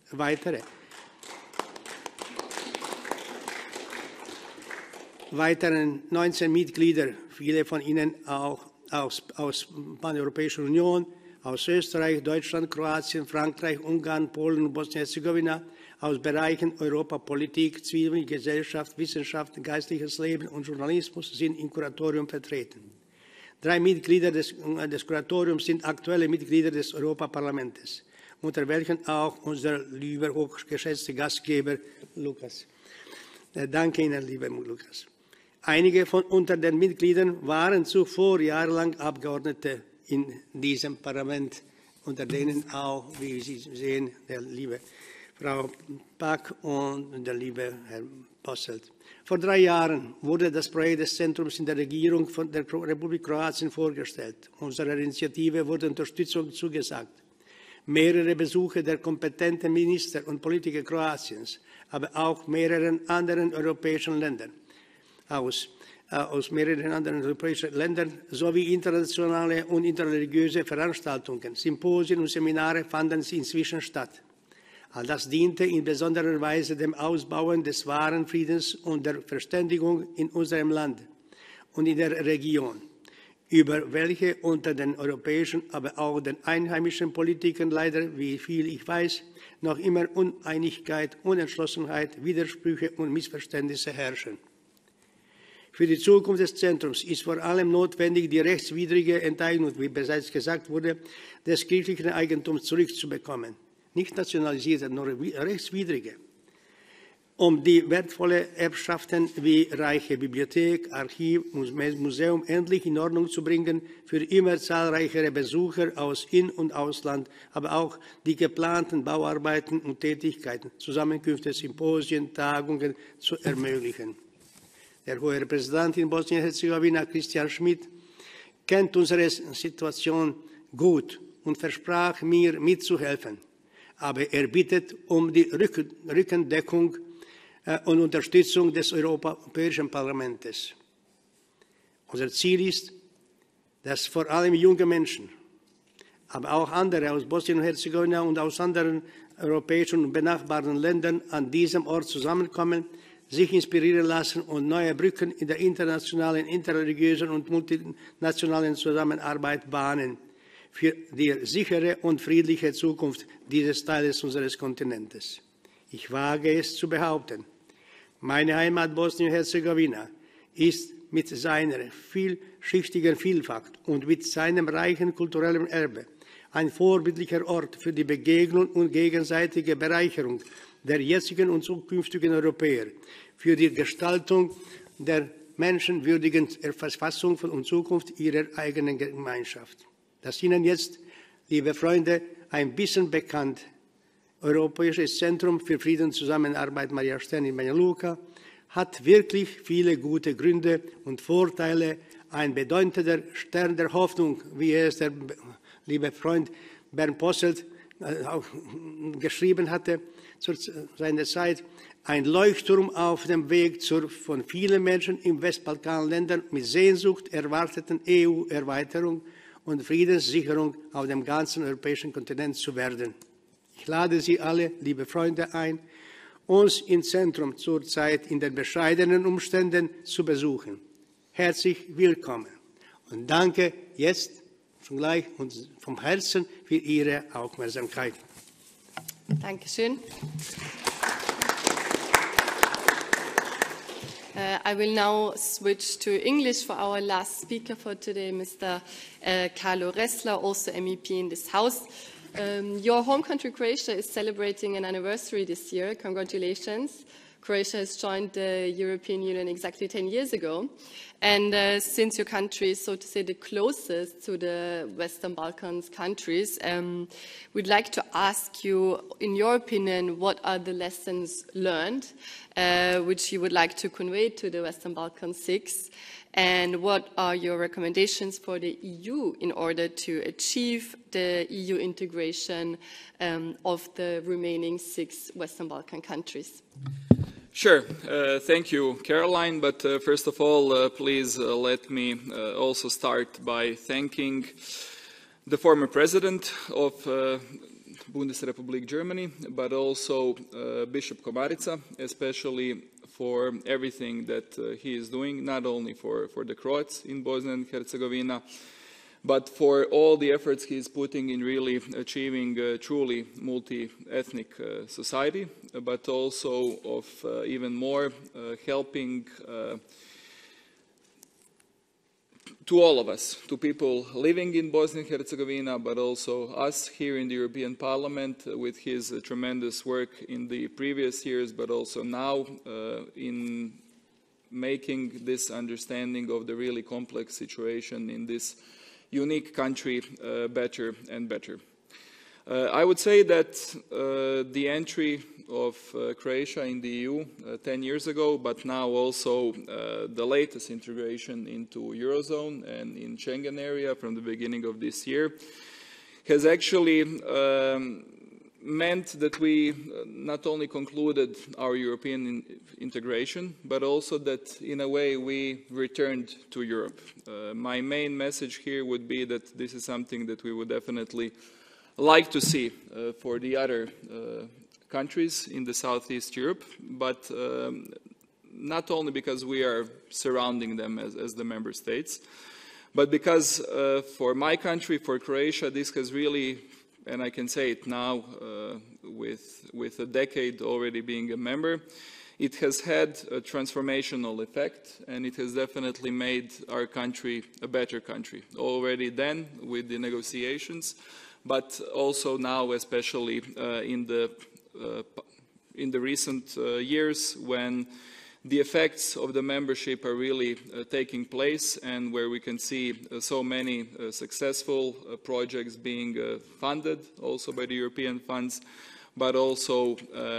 Weiteren 19 Mitglieder, viele von ihnen auch aus Pan-Europäischer Union, aus Österreich, Deutschland, Kroatien, Frankreich, Ungarn, Polen und Bosnien-Herzegowina, aus Bereichen Europapolitik, Zivilgesellschaft, Wissenschaft, geistliches Leben und Journalismus sind im Kuratorium vertreten. 3 Mitglieder des Kuratoriums sind aktuelle Mitglieder des Europaparlamentes, unter welchen auch unser lieber hochgeschätzter Gastgeber Lukas. Danke Ihnen, lieber Lukas. Einige unter den Mitgliedern waren zuvor jahrelang Abgeordnete in diesem Parlament, unter denen auch, wie Sie sehen, der liebe Frau Pack und der liebe Herr Posselt. Vor 3 Jahren wurde das Projekt des Zentrums in der Regierung von der Republik Kroatien vorgestellt. Unserer Initiative wurde Unterstützung zugesagt. Mehrere Besuche der kompetenten Minister und Politiker Kroatiens, aber auch mehreren anderen europäischen Ländern aus mehreren anderen europäischen Ländern sowie internationale und interreligiöse Veranstaltungen, Symposien und Seminare fanden inzwischen statt. All das diente in besonderer Weise dem Ausbauen des wahren Friedens und der Verständigung in unserem Land und in der Region, über welche unter den europäischen, aber auch den einheimischen Politikern leider, wie viel ich weiß, noch immer Uneinigkeit, Unentschlossenheit, Widersprüche und Missverständnisse herrschen. Für die Zukunft des Zentrums ist vor allem notwendig, die rechtswidrige Enteignung, wie bereits gesagt wurde, des kirchlichen Eigentums zurückzubekommen. Nicht nationalisierte, sondern rechtswidrige. Um die wertvollen Erbschaften wie reiche Bibliothek, Archiv und Museum endlich in Ordnung zu bringen, für immer zahlreichere Besucher aus In- und Ausland, aber auch die geplanten Bauarbeiten und Tätigkeiten, Zusammenkünfte, Symposien, Tagungen zu ermöglichen. Der hohe Repräsentant in Bosnien-Herzegowina, Christian Schmidt, kennt unsere Situation gut und versprach mir mitzuhelfen. Aber er bittet um die Rückendeckung und Unterstützung des Europäischen Parlaments. Unser Ziel ist, dass vor allem junge Menschen, aber auch andere aus Bosnien und Herzegowina und aus anderen europäischen und benachbarten Ländern an diesem Ort zusammenkommen, sich inspirieren lassen und neue Brücken in der internationalen, interreligiösen und multinationalen Zusammenarbeit bahnen für die sichere und friedliche Zukunft dieses Teiles unseres Kontinentes. Ich wage es zu behaupten, meine Heimat Bosnien-Herzegowina ist mit seiner vielschichtigen Vielfalt und mit seinem reichen kulturellen Erbe ein vorbildlicher Ort für die Begegnung und gegenseitige Bereicherung der jetzigen und zukünftigen Europäer, für die Gestaltung der menschenwürdigen Verfassung und Zukunft ihrer eigenen Gemeinschaft. Das Ihnen jetzt, liebe Freunde, ein bisschen bekannt Europäisches Zentrum für Frieden und Zusammenarbeit Maria Stern in Banja Luka hat wirklich viele gute Gründe und Vorteile. Ein bedeutender Stern der Hoffnung, wie es der liebe Freund Bernd Posselt auch geschrieben hatte zu seiner Zeit, ein Leuchtturm auf dem Weg von vielen Menschen im Westbalkanländern mit Sehnsucht erwarteten EU-Erweiterung und Friedenssicherung auf dem ganzen europäischen Kontinent zu werden. Ich lade Sie alle, liebe Freunde, ein, uns im Zentrum zurzeit in den bescheidenen Umständen zu besuchen. Herzlich willkommen und danke jetzt schon gleich und vom Herzen für Ihre Aufmerksamkeit. Dankeschön. I will now switch to English for our last speaker for today, Mr. Carlo Ressler, also MEP in this House. Your home country, Croatia, is celebrating an anniversary this year. Congratulations. Croatia has joined the European Union exactly 10 years ago. And since your country is, so to say, the closest to the Western Balkans countries, we'd like to ask you, in your opinion, what are the lessons learned which you would like to convey to the Western Balkan 6? And what are your recommendations for the EU in order to achieve the EU integration of the remaining 6 Western Balkan countries? Sure. Thank you, Caroline. But first of all, please let me also start by thanking the former president of Bundesrepublik Germany, but also Bishop Komarica, especially for everything that he is doing, not only for the Croats in Bosnia and Herzegovina, but for all the efforts he is putting in really achieving a truly multi-ethnic society, but also of even more helping to all of us, to people living in Bosnia and Herzegovina, but also us here in the European Parliament with his tremendous work in the previous years, but also now in making this understanding of the really complex situation in this unique country better and better. I would say that the entry of Croatia in the EU 10 years ago, but now also the latest integration into Eurozone and in Schengen area from the beginning of this year, has actually meant that we not only concluded our European integration, but also that in a way we returned to Europe. My main message here would be that this is something that we would definitely like to see for the other countries in the Southeast Europe, but not only because we are surrounding them as the member states, but because for my country, for Croatia, this has really, and I can say it now with a decade already being a member, it has had a transformational effect, and it has definitely made our country a better country. Already then with the negotiations, but also now especially in the recent years when the effects of the membership are really taking place, and where we can see so many successful projects being funded also by the European funds, but also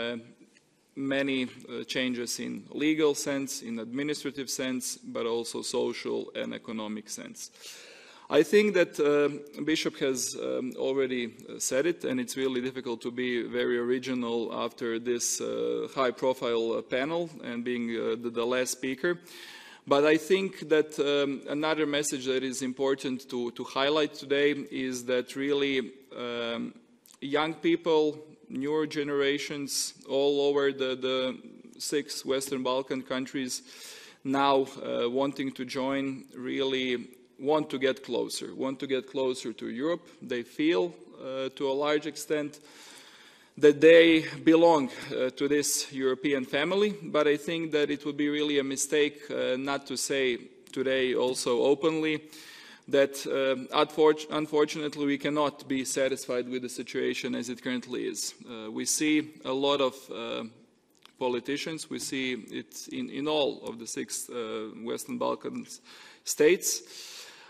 many changes in legal sense, in administrative sense, but also social and economic sense. I think that Bishop has already said it, and it's really difficult to be very original after this high-profile panel and being the last speaker. But I think that another message that is important to highlight today is that really young people, newer generations all over the 6 Western Balkan countries now wanting to join really want to get closer to Europe. They feel, to a large extent, that they belong to this European family, but I think that it would be really a mistake not to say today also openly that unfortunately we cannot be satisfied with the situation as it currently is. We see a lot of politicians, we see it in all of the 6 Western Balkan states,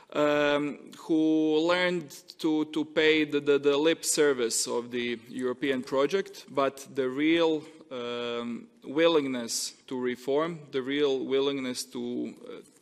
who learned to pay the lip service of the European project, but the real willingness to reform, the real willingness to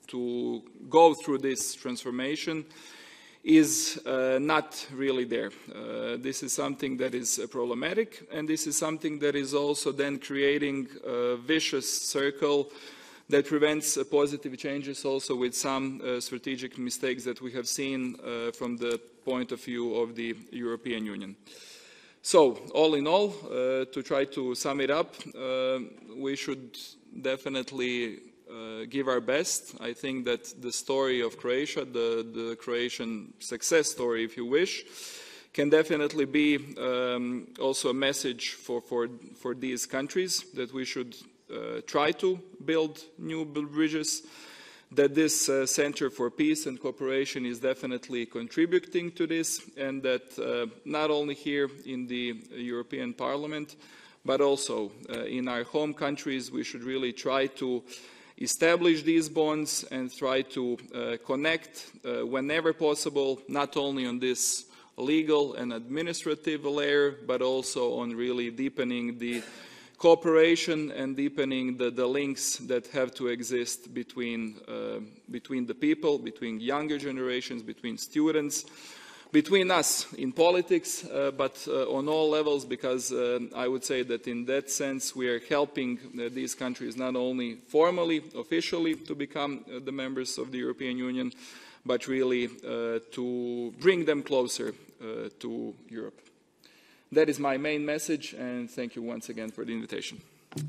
go through this transformation is not really there. This is something that is problematic, and this is something that is also then creating a vicious circle that prevents positive changes, also with some strategic mistakes that we have seen from the point of view of the European Union. So, all in all, to try to sum it up, we should definitely give our best. I think that the story of Croatia, the Croatian success story, if you wish, can definitely be also a message for these countries, that we should try to build new bridges, that this Center for Peace and Cooperation is definitely contributing to this, and that not only here in the European Parliament, but also in our home countries, we should really try to establish these bonds and try to connect whenever possible, not only on this legal and administrative layer, but also on really deepening the cooperation and deepening the links that have to exist between the people, between younger generations, between students, between us in politics, but on all levels, because I would say that in that sense we are helping these countries not only formally, officially to become the members of the European Union, but really to bring them closer to Europe. That is my main message, and thank you once again for the invitation.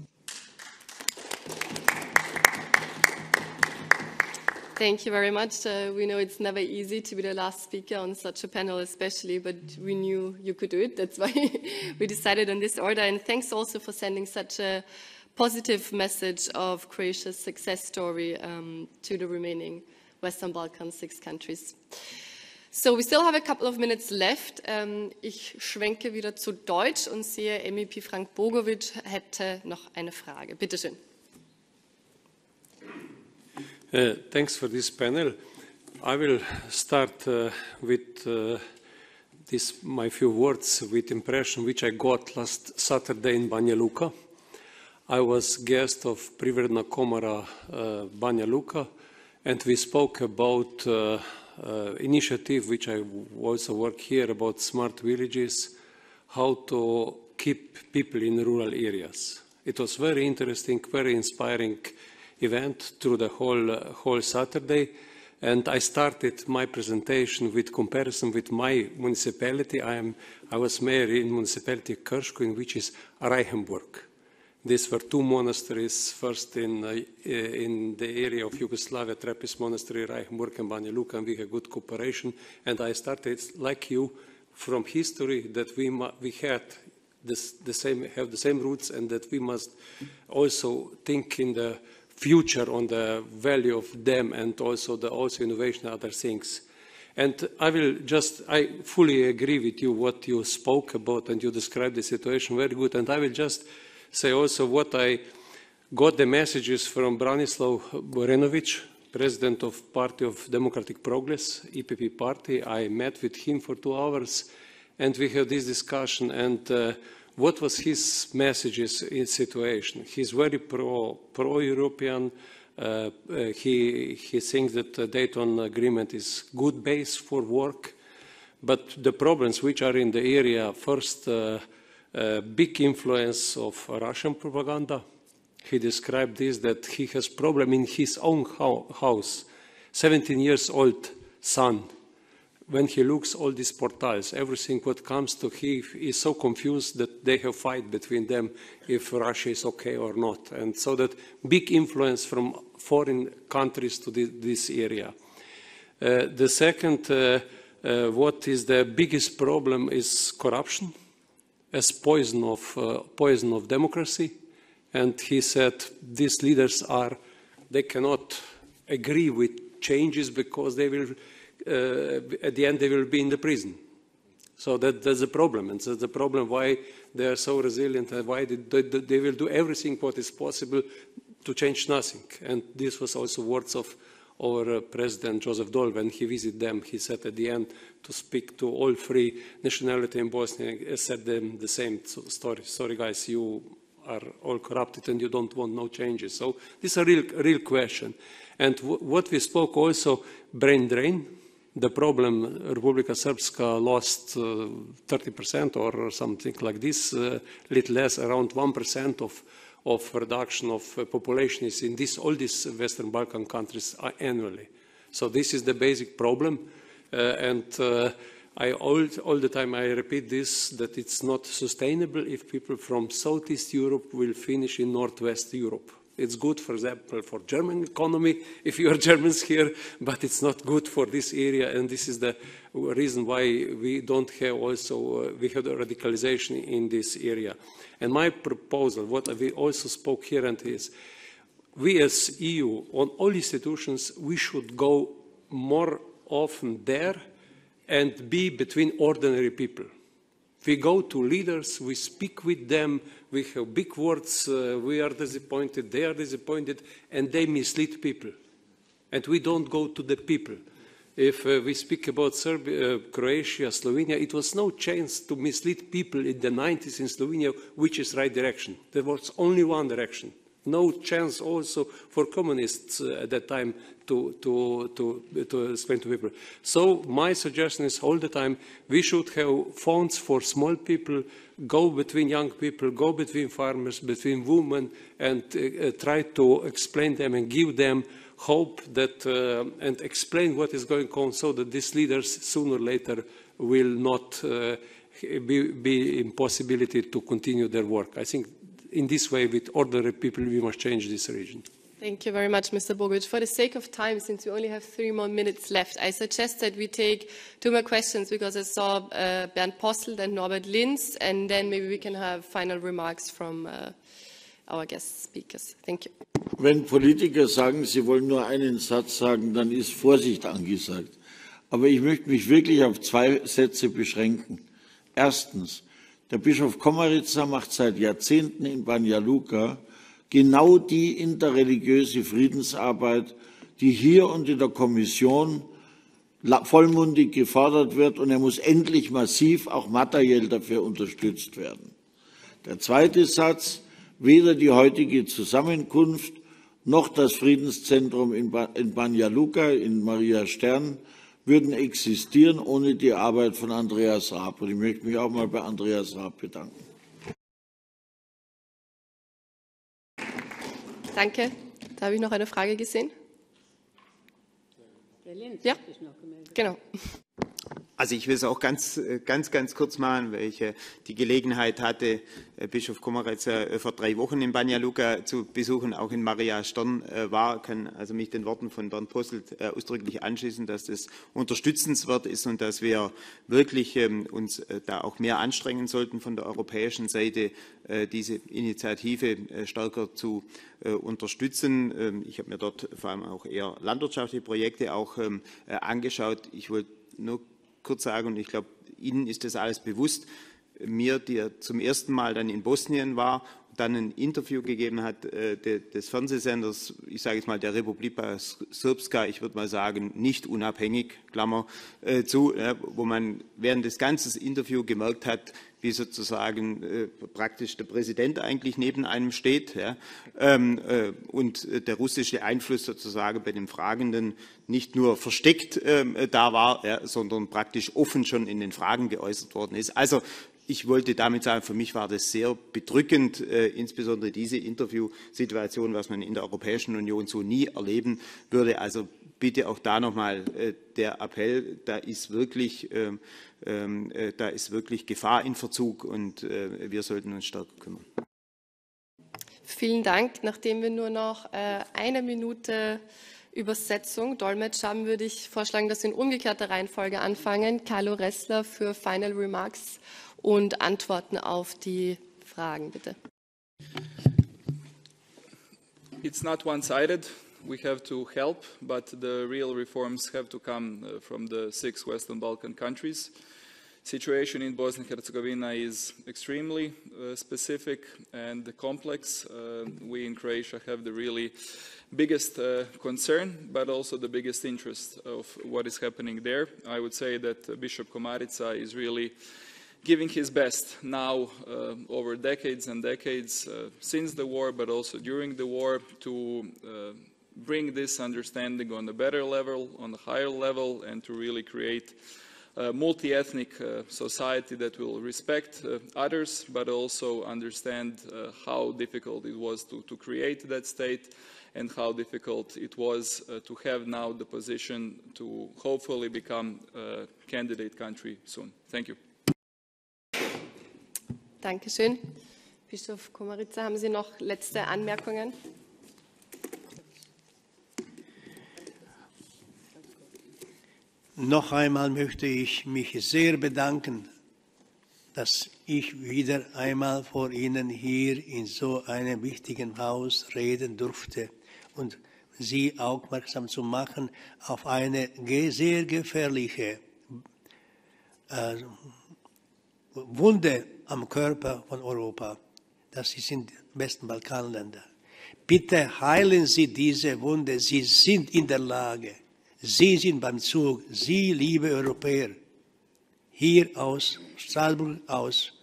Thank you very much. We know it's never easy to be the last speaker on such a panel especially, but we knew you could do it. That's why we decided on this order. And thanks also for sending such a positive message of Croatia's success story to the remaining Western Balkan 6 countries. So we still have a couple of minutes left. Ich schwenke wieder zu Deutsch und sehe, MEP Frank Bogovic hätte noch eine Frage. Bitte schön. Thanks for this panel. I will start with my few words with impression which I got last Saturday in Banja Luka. I was guest of Privredna Komora Banja Luka, and we spoke about initiative which I also work here about smart villages, how to keep people in rural areas. It was very interesting, very inspiring event through the whole Saturday, and I started my presentation with comparison with my municipality. I was mayor in municipality Krško, which is Reichenburg. These were two monasteries, first in the area of Yugoslavia, Trappist Monastery, Reichenburg and Banja Luka, and we had good cooperation. And I started, like you, from history that we had have the same roots, and that we must also think in the future on the value of them, and also innovation and other things. And I fully agree with you what you spoke about, and you described the situation very good. And I will just say also what I got the messages from Branislav Borenovic, president of Party of Democratic Progress, EPP party. I met with him for 2 hours, and we had this discussion. And what was his messages in situation? He's very pro-European. He thinks that the Dayton Agreement is good base for work, but the problems which are in the area, first, big influence of Russian propaganda. He described this, that he has problem in his own house. 17 years old son, when he looks all these portals, everything what comes to him is so confused that they have fight between them if Russia is okay or not. And so that big influence from foreign countries to this area. The second, what is the biggest problem is corruption as poison of democracy. And he said these leaders they cannot agree with changes because they will, at the end, they will be in the prison. So that's the problem, and that's the problem why they are so resilient and why they will do everything what is possible to change nothing. And this was also words of our President Joseph Dol when he visited them. He said at the end to speak to all 3 nationalities in Bosnia, said them the same story. Sorry guys, you are all corrupted and you don't want no changes. So this is a real question. And what we spoke also, brain drain. The problem, Republika Srpska lost 30% or something like this, little less, around 1% of reduction of population is in all these Western Balkan countries annually. So this is the basic problem. And all the time I repeat this, that it's not sustainable if people from Southeast Europe will finish in Northwest Europe. It's good, for example, for German economy, if you are Germans here, but it's not good for this area, and this is the reason why we don't have also, we have the radicalization in this area. And my proposal, what we also spoke here, and is, we as EU, on all institutions, we should go more often there and be between ordinary people. We go to leaders, we speak with them, we have big words, we are disappointed, they are disappointed, and they mislead people. And we don't go to the people. If we speak about Serbia, Croatia, Slovenia, it was no chance to mislead people in the 90s in Slovenia, which is right direction. There was only one direction. No chance also for communists at that time to explain to people. So my suggestion is all the time we should have funds for small people, go between young people, go between farmers, between women, and try to explain them and give them hope that, and explain what is going on so that these leaders sooner or later will not be impossibility to continue their work. I think in this way, with ordinary people, we must change this region. Thank you very much, Mr. Bogovic. For the sake of time, since we only have 3 more minutes left, I suggest that we take 2 more questions, because I saw Bernd Posselt and Norbert Linz, and then maybe we can have final remarks from our guest speakers. Thank you. Wenn Politiker sagen, sie wollen nur einen Satz sagen, dann ist Vorsicht angesagt. Aber ich möchte mich wirklich auf 2 Sätze beschränken. Erstens, der Bischof Komarica macht seit Jahrzehnten in Banja Luka genau die interreligiöse Friedensarbeit, die hier und in der Kommission vollmundig gefordert wird, und er muss endlich massiv auch materiell dafür unterstützt werden. Der zweite Satz: Weder die heutige Zusammenkunft noch das Friedenszentrum in Banja Luka, in Maria Stern, würden existieren ohne die Arbeit von Andreas Raab. Und ich möchte mich auch mal bei Andreas Raab bedanken. Danke. Da habe ich noch eine Frage gesehen. Der Lenz ja, hat sich noch gemeldet. Genau. Also ich will es auch ganz kurz machen, weil ich die Gelegenheit hatte, Bischof Komarica vor 3 Wochen in Banja Luka zu besuchen, auch in Maria Stern war, kann also mich den Worten von Bernd Posselt ausdrücklich anschließen, dass das unterstützenswert ist und dass wir wirklich uns da auch mehr anstrengen sollten von der europäischen Seite, diese Initiative stärker zu unterstützen. Ich habe mir dort vor allem auch eher landwirtschaftliche Projekte auch angeschaut. Ich wollte nur kurz sagen, und ich glaube, Ihnen ist das alles bewusst, mir, der zum ersten Mal dann in Bosnien war, dann ein Interview gegeben hat des Fernsehsenders, ich sage jetzt mal der Republika Srpska, ich würde mal sagen, nicht unabhängig, Klammer zu, wo man während des ganzen Interviews gemerkt hat, wie sozusagen praktisch der Präsident eigentlich neben einem steht, ja, und der russische Einfluss sozusagen bei den Fragenden nicht nur versteckt da war, ja, sondern praktisch offen schon in den Fragen geäußert worden ist. Also ich wollte damit sagen, für mich war das sehr bedrückend, insbesondere diese Interviewsituation, was man in der Europäischen Union so nie erleben würde. Also bitte auch da nochmal der Appell, da ist wirklich Gefahr in Verzug, und wir sollten uns stärker kümmern. Vielen Dank. Nachdem wir nur noch 1 Minute Übersetzung, Dolmetsch haben, würde ich vorschlagen, dass wir in umgekehrter Reihenfolge anfangen. Carlo Ressler für Final Remarks und Antworten auf die Fragen, bitte. It's not one-sided. We have to help, but the real reforms have to come from the 6 Western Balkan countries. Situation in Bosnia and Herzegovina is extremely specific and complex. We in Croatia have the really biggest concern, but also the biggest interest of what is happening there. I would say that Bishop Komarica is really giving his best now over decades and decades since the war, but also during the war, to bring this understanding on a better level, on a higher level, and to really create a multi-ethnic society that will respect others, but also understand how difficult it was to create that state, and how difficult it was to have now the position to hopefully become a candidate country soon. Thank you. Dankeschön. Bischof Komarica, haben Sie noch letzte Anmerkungen? noch einmal möchte ich mich sehr bedanken, dass ich wieder einmal vor Ihnen hier in so einem wichtigen Haus reden durfte und Sie aufmerksam zu machen auf eine sehr gefährliche Wunde am Körper von Europa. Das sind die besten Balkanländer. Bitte heilen Sie diese Wunde. Sie sind in der Lage. Sie sind beim Zug. Sie, liebe Europäer, hier aus Straßburg, aus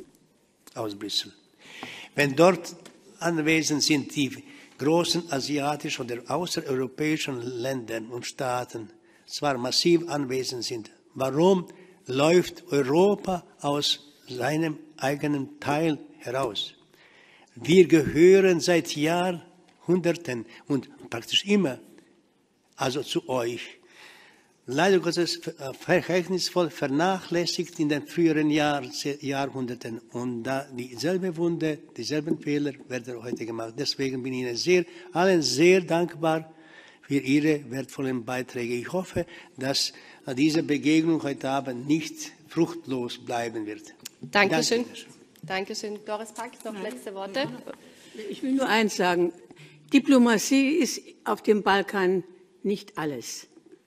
Brüssel. Wenn dort anwesend sind die großen asiatischen oder außereuropäischen Länder und Staaten, zwar massiv anwesend sind, warum läuft Europa aus seinem eigenen Teil heraus? Wir gehören seit Jahrhunderten und praktisch immer also zu euch. Leider Gottes verhältnisvoll vernachlässigt in den früheren Jahrhunderten. Und da dieselbe Wunde, dieselben Fehler werden heute gemacht. Deswegen bin ich Ihnen allen sehr dankbar für Ihre wertvollen Beiträge. Ich hoffe, dass diese Begegnung heute Abend nicht fruchtlos bleiben wird. Dankeschön. Dankeschön. Doris Pack, noch letzte Worte. Ich will nur eins sagen. Diplomatie ist auf dem Balkan nicht alles.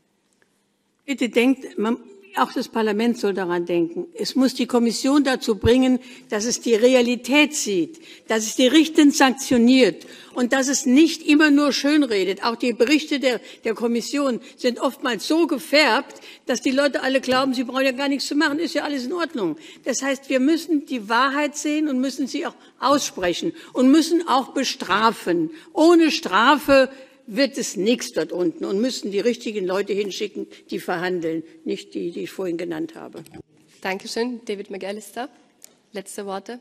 Bitte denkt, auch das Parlament soll daran denken. Es muss die Kommission dazu bringen, dass es die Realität sieht, dass es die Richtlinien sanktioniert und dass es nicht immer nur schönredet. Auch die Berichte der Kommission sind oftmals so gefärbt, dass die Leute alle glauben, sie brauchen ja gar nichts zu machen, ist ja alles in Ordnung. Das heißt, wir müssen die Wahrheit sehen und müssen sie auch aussprechen und müssen auch bestrafen. Ohne Strafe wird es nichts dort unten und müssen die richtigen Leute hinschicken, die verhandeln, nicht die ich vorhin genannt habe. Dankeschön. David McAllister, letzte Worte.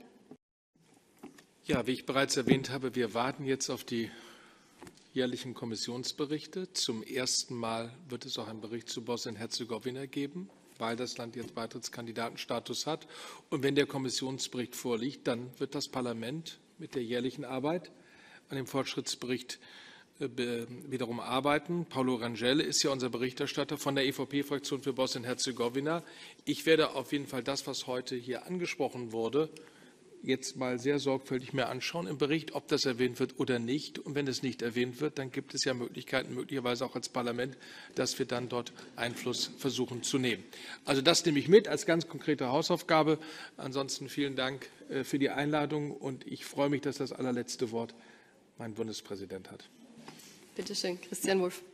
Ja, wie ich bereits erwähnt habe, wir warten jetzt auf die jährlichen Kommissionsberichte. Zum ersten Mal wird es auch einen Bericht zu Bosnien-Herzegowina geben, weil das Land jetzt Beitrittskandidatenstatus hat. Und wenn der Kommissionsbericht vorliegt, dann wird das Parlament mit der jährlichen Arbeit an dem Fortschrittsbericht wiederum arbeiten. Paulo Rangel ist ja unser Berichterstatter von der EVP-Fraktion für Bosnien-Herzegowina. Ich werde auf jeden Fall das, was heute hier angesprochen wurde, jetzt mal sehr sorgfältig mir anschauen im Bericht, ob das erwähnt wird oder nicht. Und wenn es nicht erwähnt wird, dann gibt es ja Möglichkeiten, möglicherweise auch als Parlament, dass wir dann dort Einfluss versuchen zu nehmen. Also das nehme ich mit als ganz konkrete Hausaufgabe. Ansonsten vielen Dank für die Einladung und ich freue mich, dass das allerletzte Wort mein Bundespräsident hat. Bitte schön, Christian Wulff.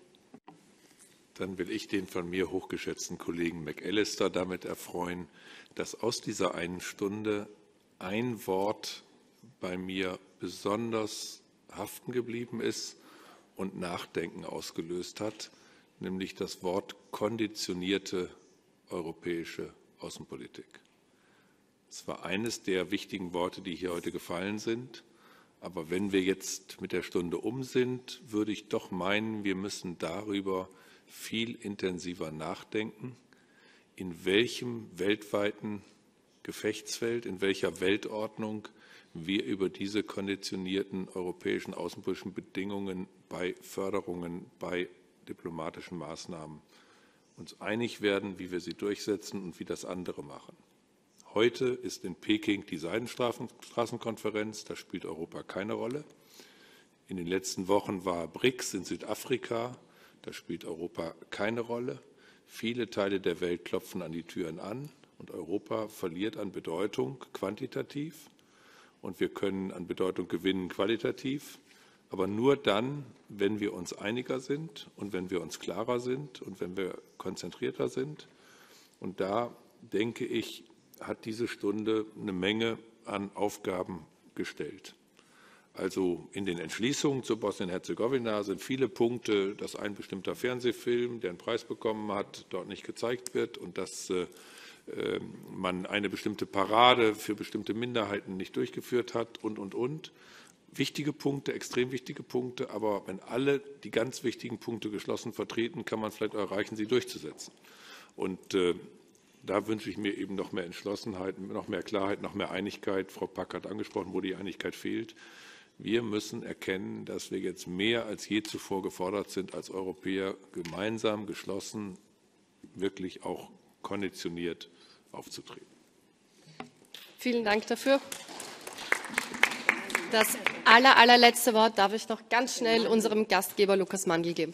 Dann will ich den von mir hochgeschätzten Kollegen McAllister damit erfreuen, dass aus dieser einen Stunde ein Wort bei mir besonders haften geblieben ist und Nachdenken ausgelöst hat, nämlich das Wort konditionierte europäische Außenpolitik. Es war eines der wichtigen Worte, die hier heute gefallen sind. Aber wenn wir jetzt mit der Stunde um sind, würde ich doch meinen, wir müssen darüber viel intensiver nachdenken, in welchem weltweiten Gefechtsfeld, in welcher Weltordnung wir über diese konditionierten europäischen außenpolitischen Bedingungen bei Förderungen, bei diplomatischen Maßnahmen uns einig werden, wie wir sie durchsetzen und wie das andere machen. Heute ist in Peking die Seidenstraßenkonferenz, da spielt Europa keine Rolle. In den letzten Wochen war BRICS in Südafrika, da spielt Europa keine Rolle. Viele Teile der Welt klopfen an die Türen an und Europa verliert an Bedeutung quantitativ und wir können an Bedeutung gewinnen qualitativ, aber nur dann, wenn wir uns einiger sind und wenn wir uns klarer sind und wenn wir konzentrierter sind. Und da denke ich, hat diese Stunde eine Menge an Aufgaben gestellt. Also in den Entschließungen zu Bosnien-Herzegowina sind viele Punkte, dass ein bestimmter Fernsehfilm, der einen Preis bekommen hat, dort nicht gezeigt wird und dass man eine bestimmte Parade für bestimmte Minderheiten nicht durchgeführt hat und. Wichtige Punkte, extrem wichtige Punkte, aber wenn alle die ganz wichtigen Punkte geschlossen vertreten, kann man vielleicht erreichen, sie durchzusetzen. Und da wünsche ich mir eben noch mehr Entschlossenheit, noch mehr Klarheit, noch mehr Einigkeit. Frau Pack hat angesprochen, wo die Einigkeit fehlt. Wir müssen erkennen, dass wir jetzt mehr als je zuvor gefordert sind, als Europäer gemeinsam, geschlossen wirklich auch konditioniert aufzutreten. Vielen Dank dafür. Das allerletzte Wort darf ich noch ganz schnell unserem Gastgeber Lukas Mandl geben.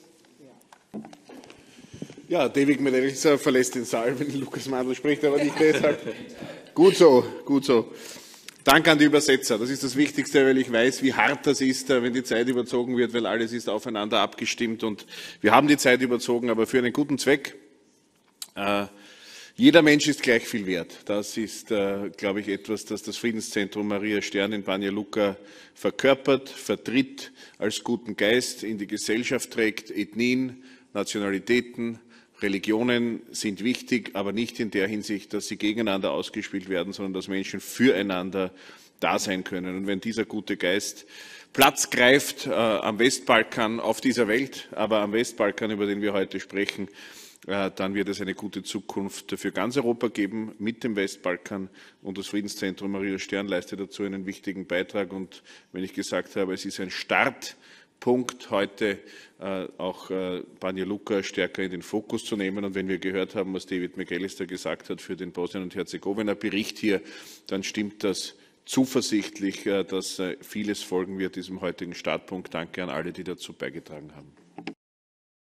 Ja, David Melzer verlässt den Saal, wenn Lukas Mandl spricht, aber nicht deshalb. Gut so, gut so. Danke an die Übersetzer. Das ist das Wichtigste, weil ich weiß, wie hart das ist, wenn die Zeit überzogen wird, weil alles ist aufeinander abgestimmt und wir haben die Zeit überzogen, aber für einen guten Zweck. Jeder Mensch ist gleich viel wert. Das ist, glaube ich, etwas, das das Friedenszentrum Maria Stern in Banja Luka verkörpert, vertritt, als guten Geist in die Gesellschaft trägt. Ethnien, Nationalitäten, Religionen sind wichtig, aber nicht in der Hinsicht, dass sie gegeneinander ausgespielt werden, sondern dass Menschen füreinander da sein können. Und wenn dieser gute Geist Platz greift am Westbalkan, auf dieser Welt, aber am Westbalkan, über den wir heute sprechen, dann wird es eine gute Zukunft für ganz Europa geben mit dem Westbalkan. Und das Friedenszentrum Maria Stern leistet dazu einen wichtigen Beitrag. Und wenn ich gesagt habe, es ist ein Startpunkt, heute auch Banja Luka stärker in den Fokus zu nehmen. Und wenn wir gehört haben, was David McAllister gesagt hat für den Bosnien- und Herzegowina-Bericht hier, dann stimmt das zuversichtlich, dass vieles folgen wird diesem heutigen Startpunkt. Danke an alle, die dazu beigetragen haben.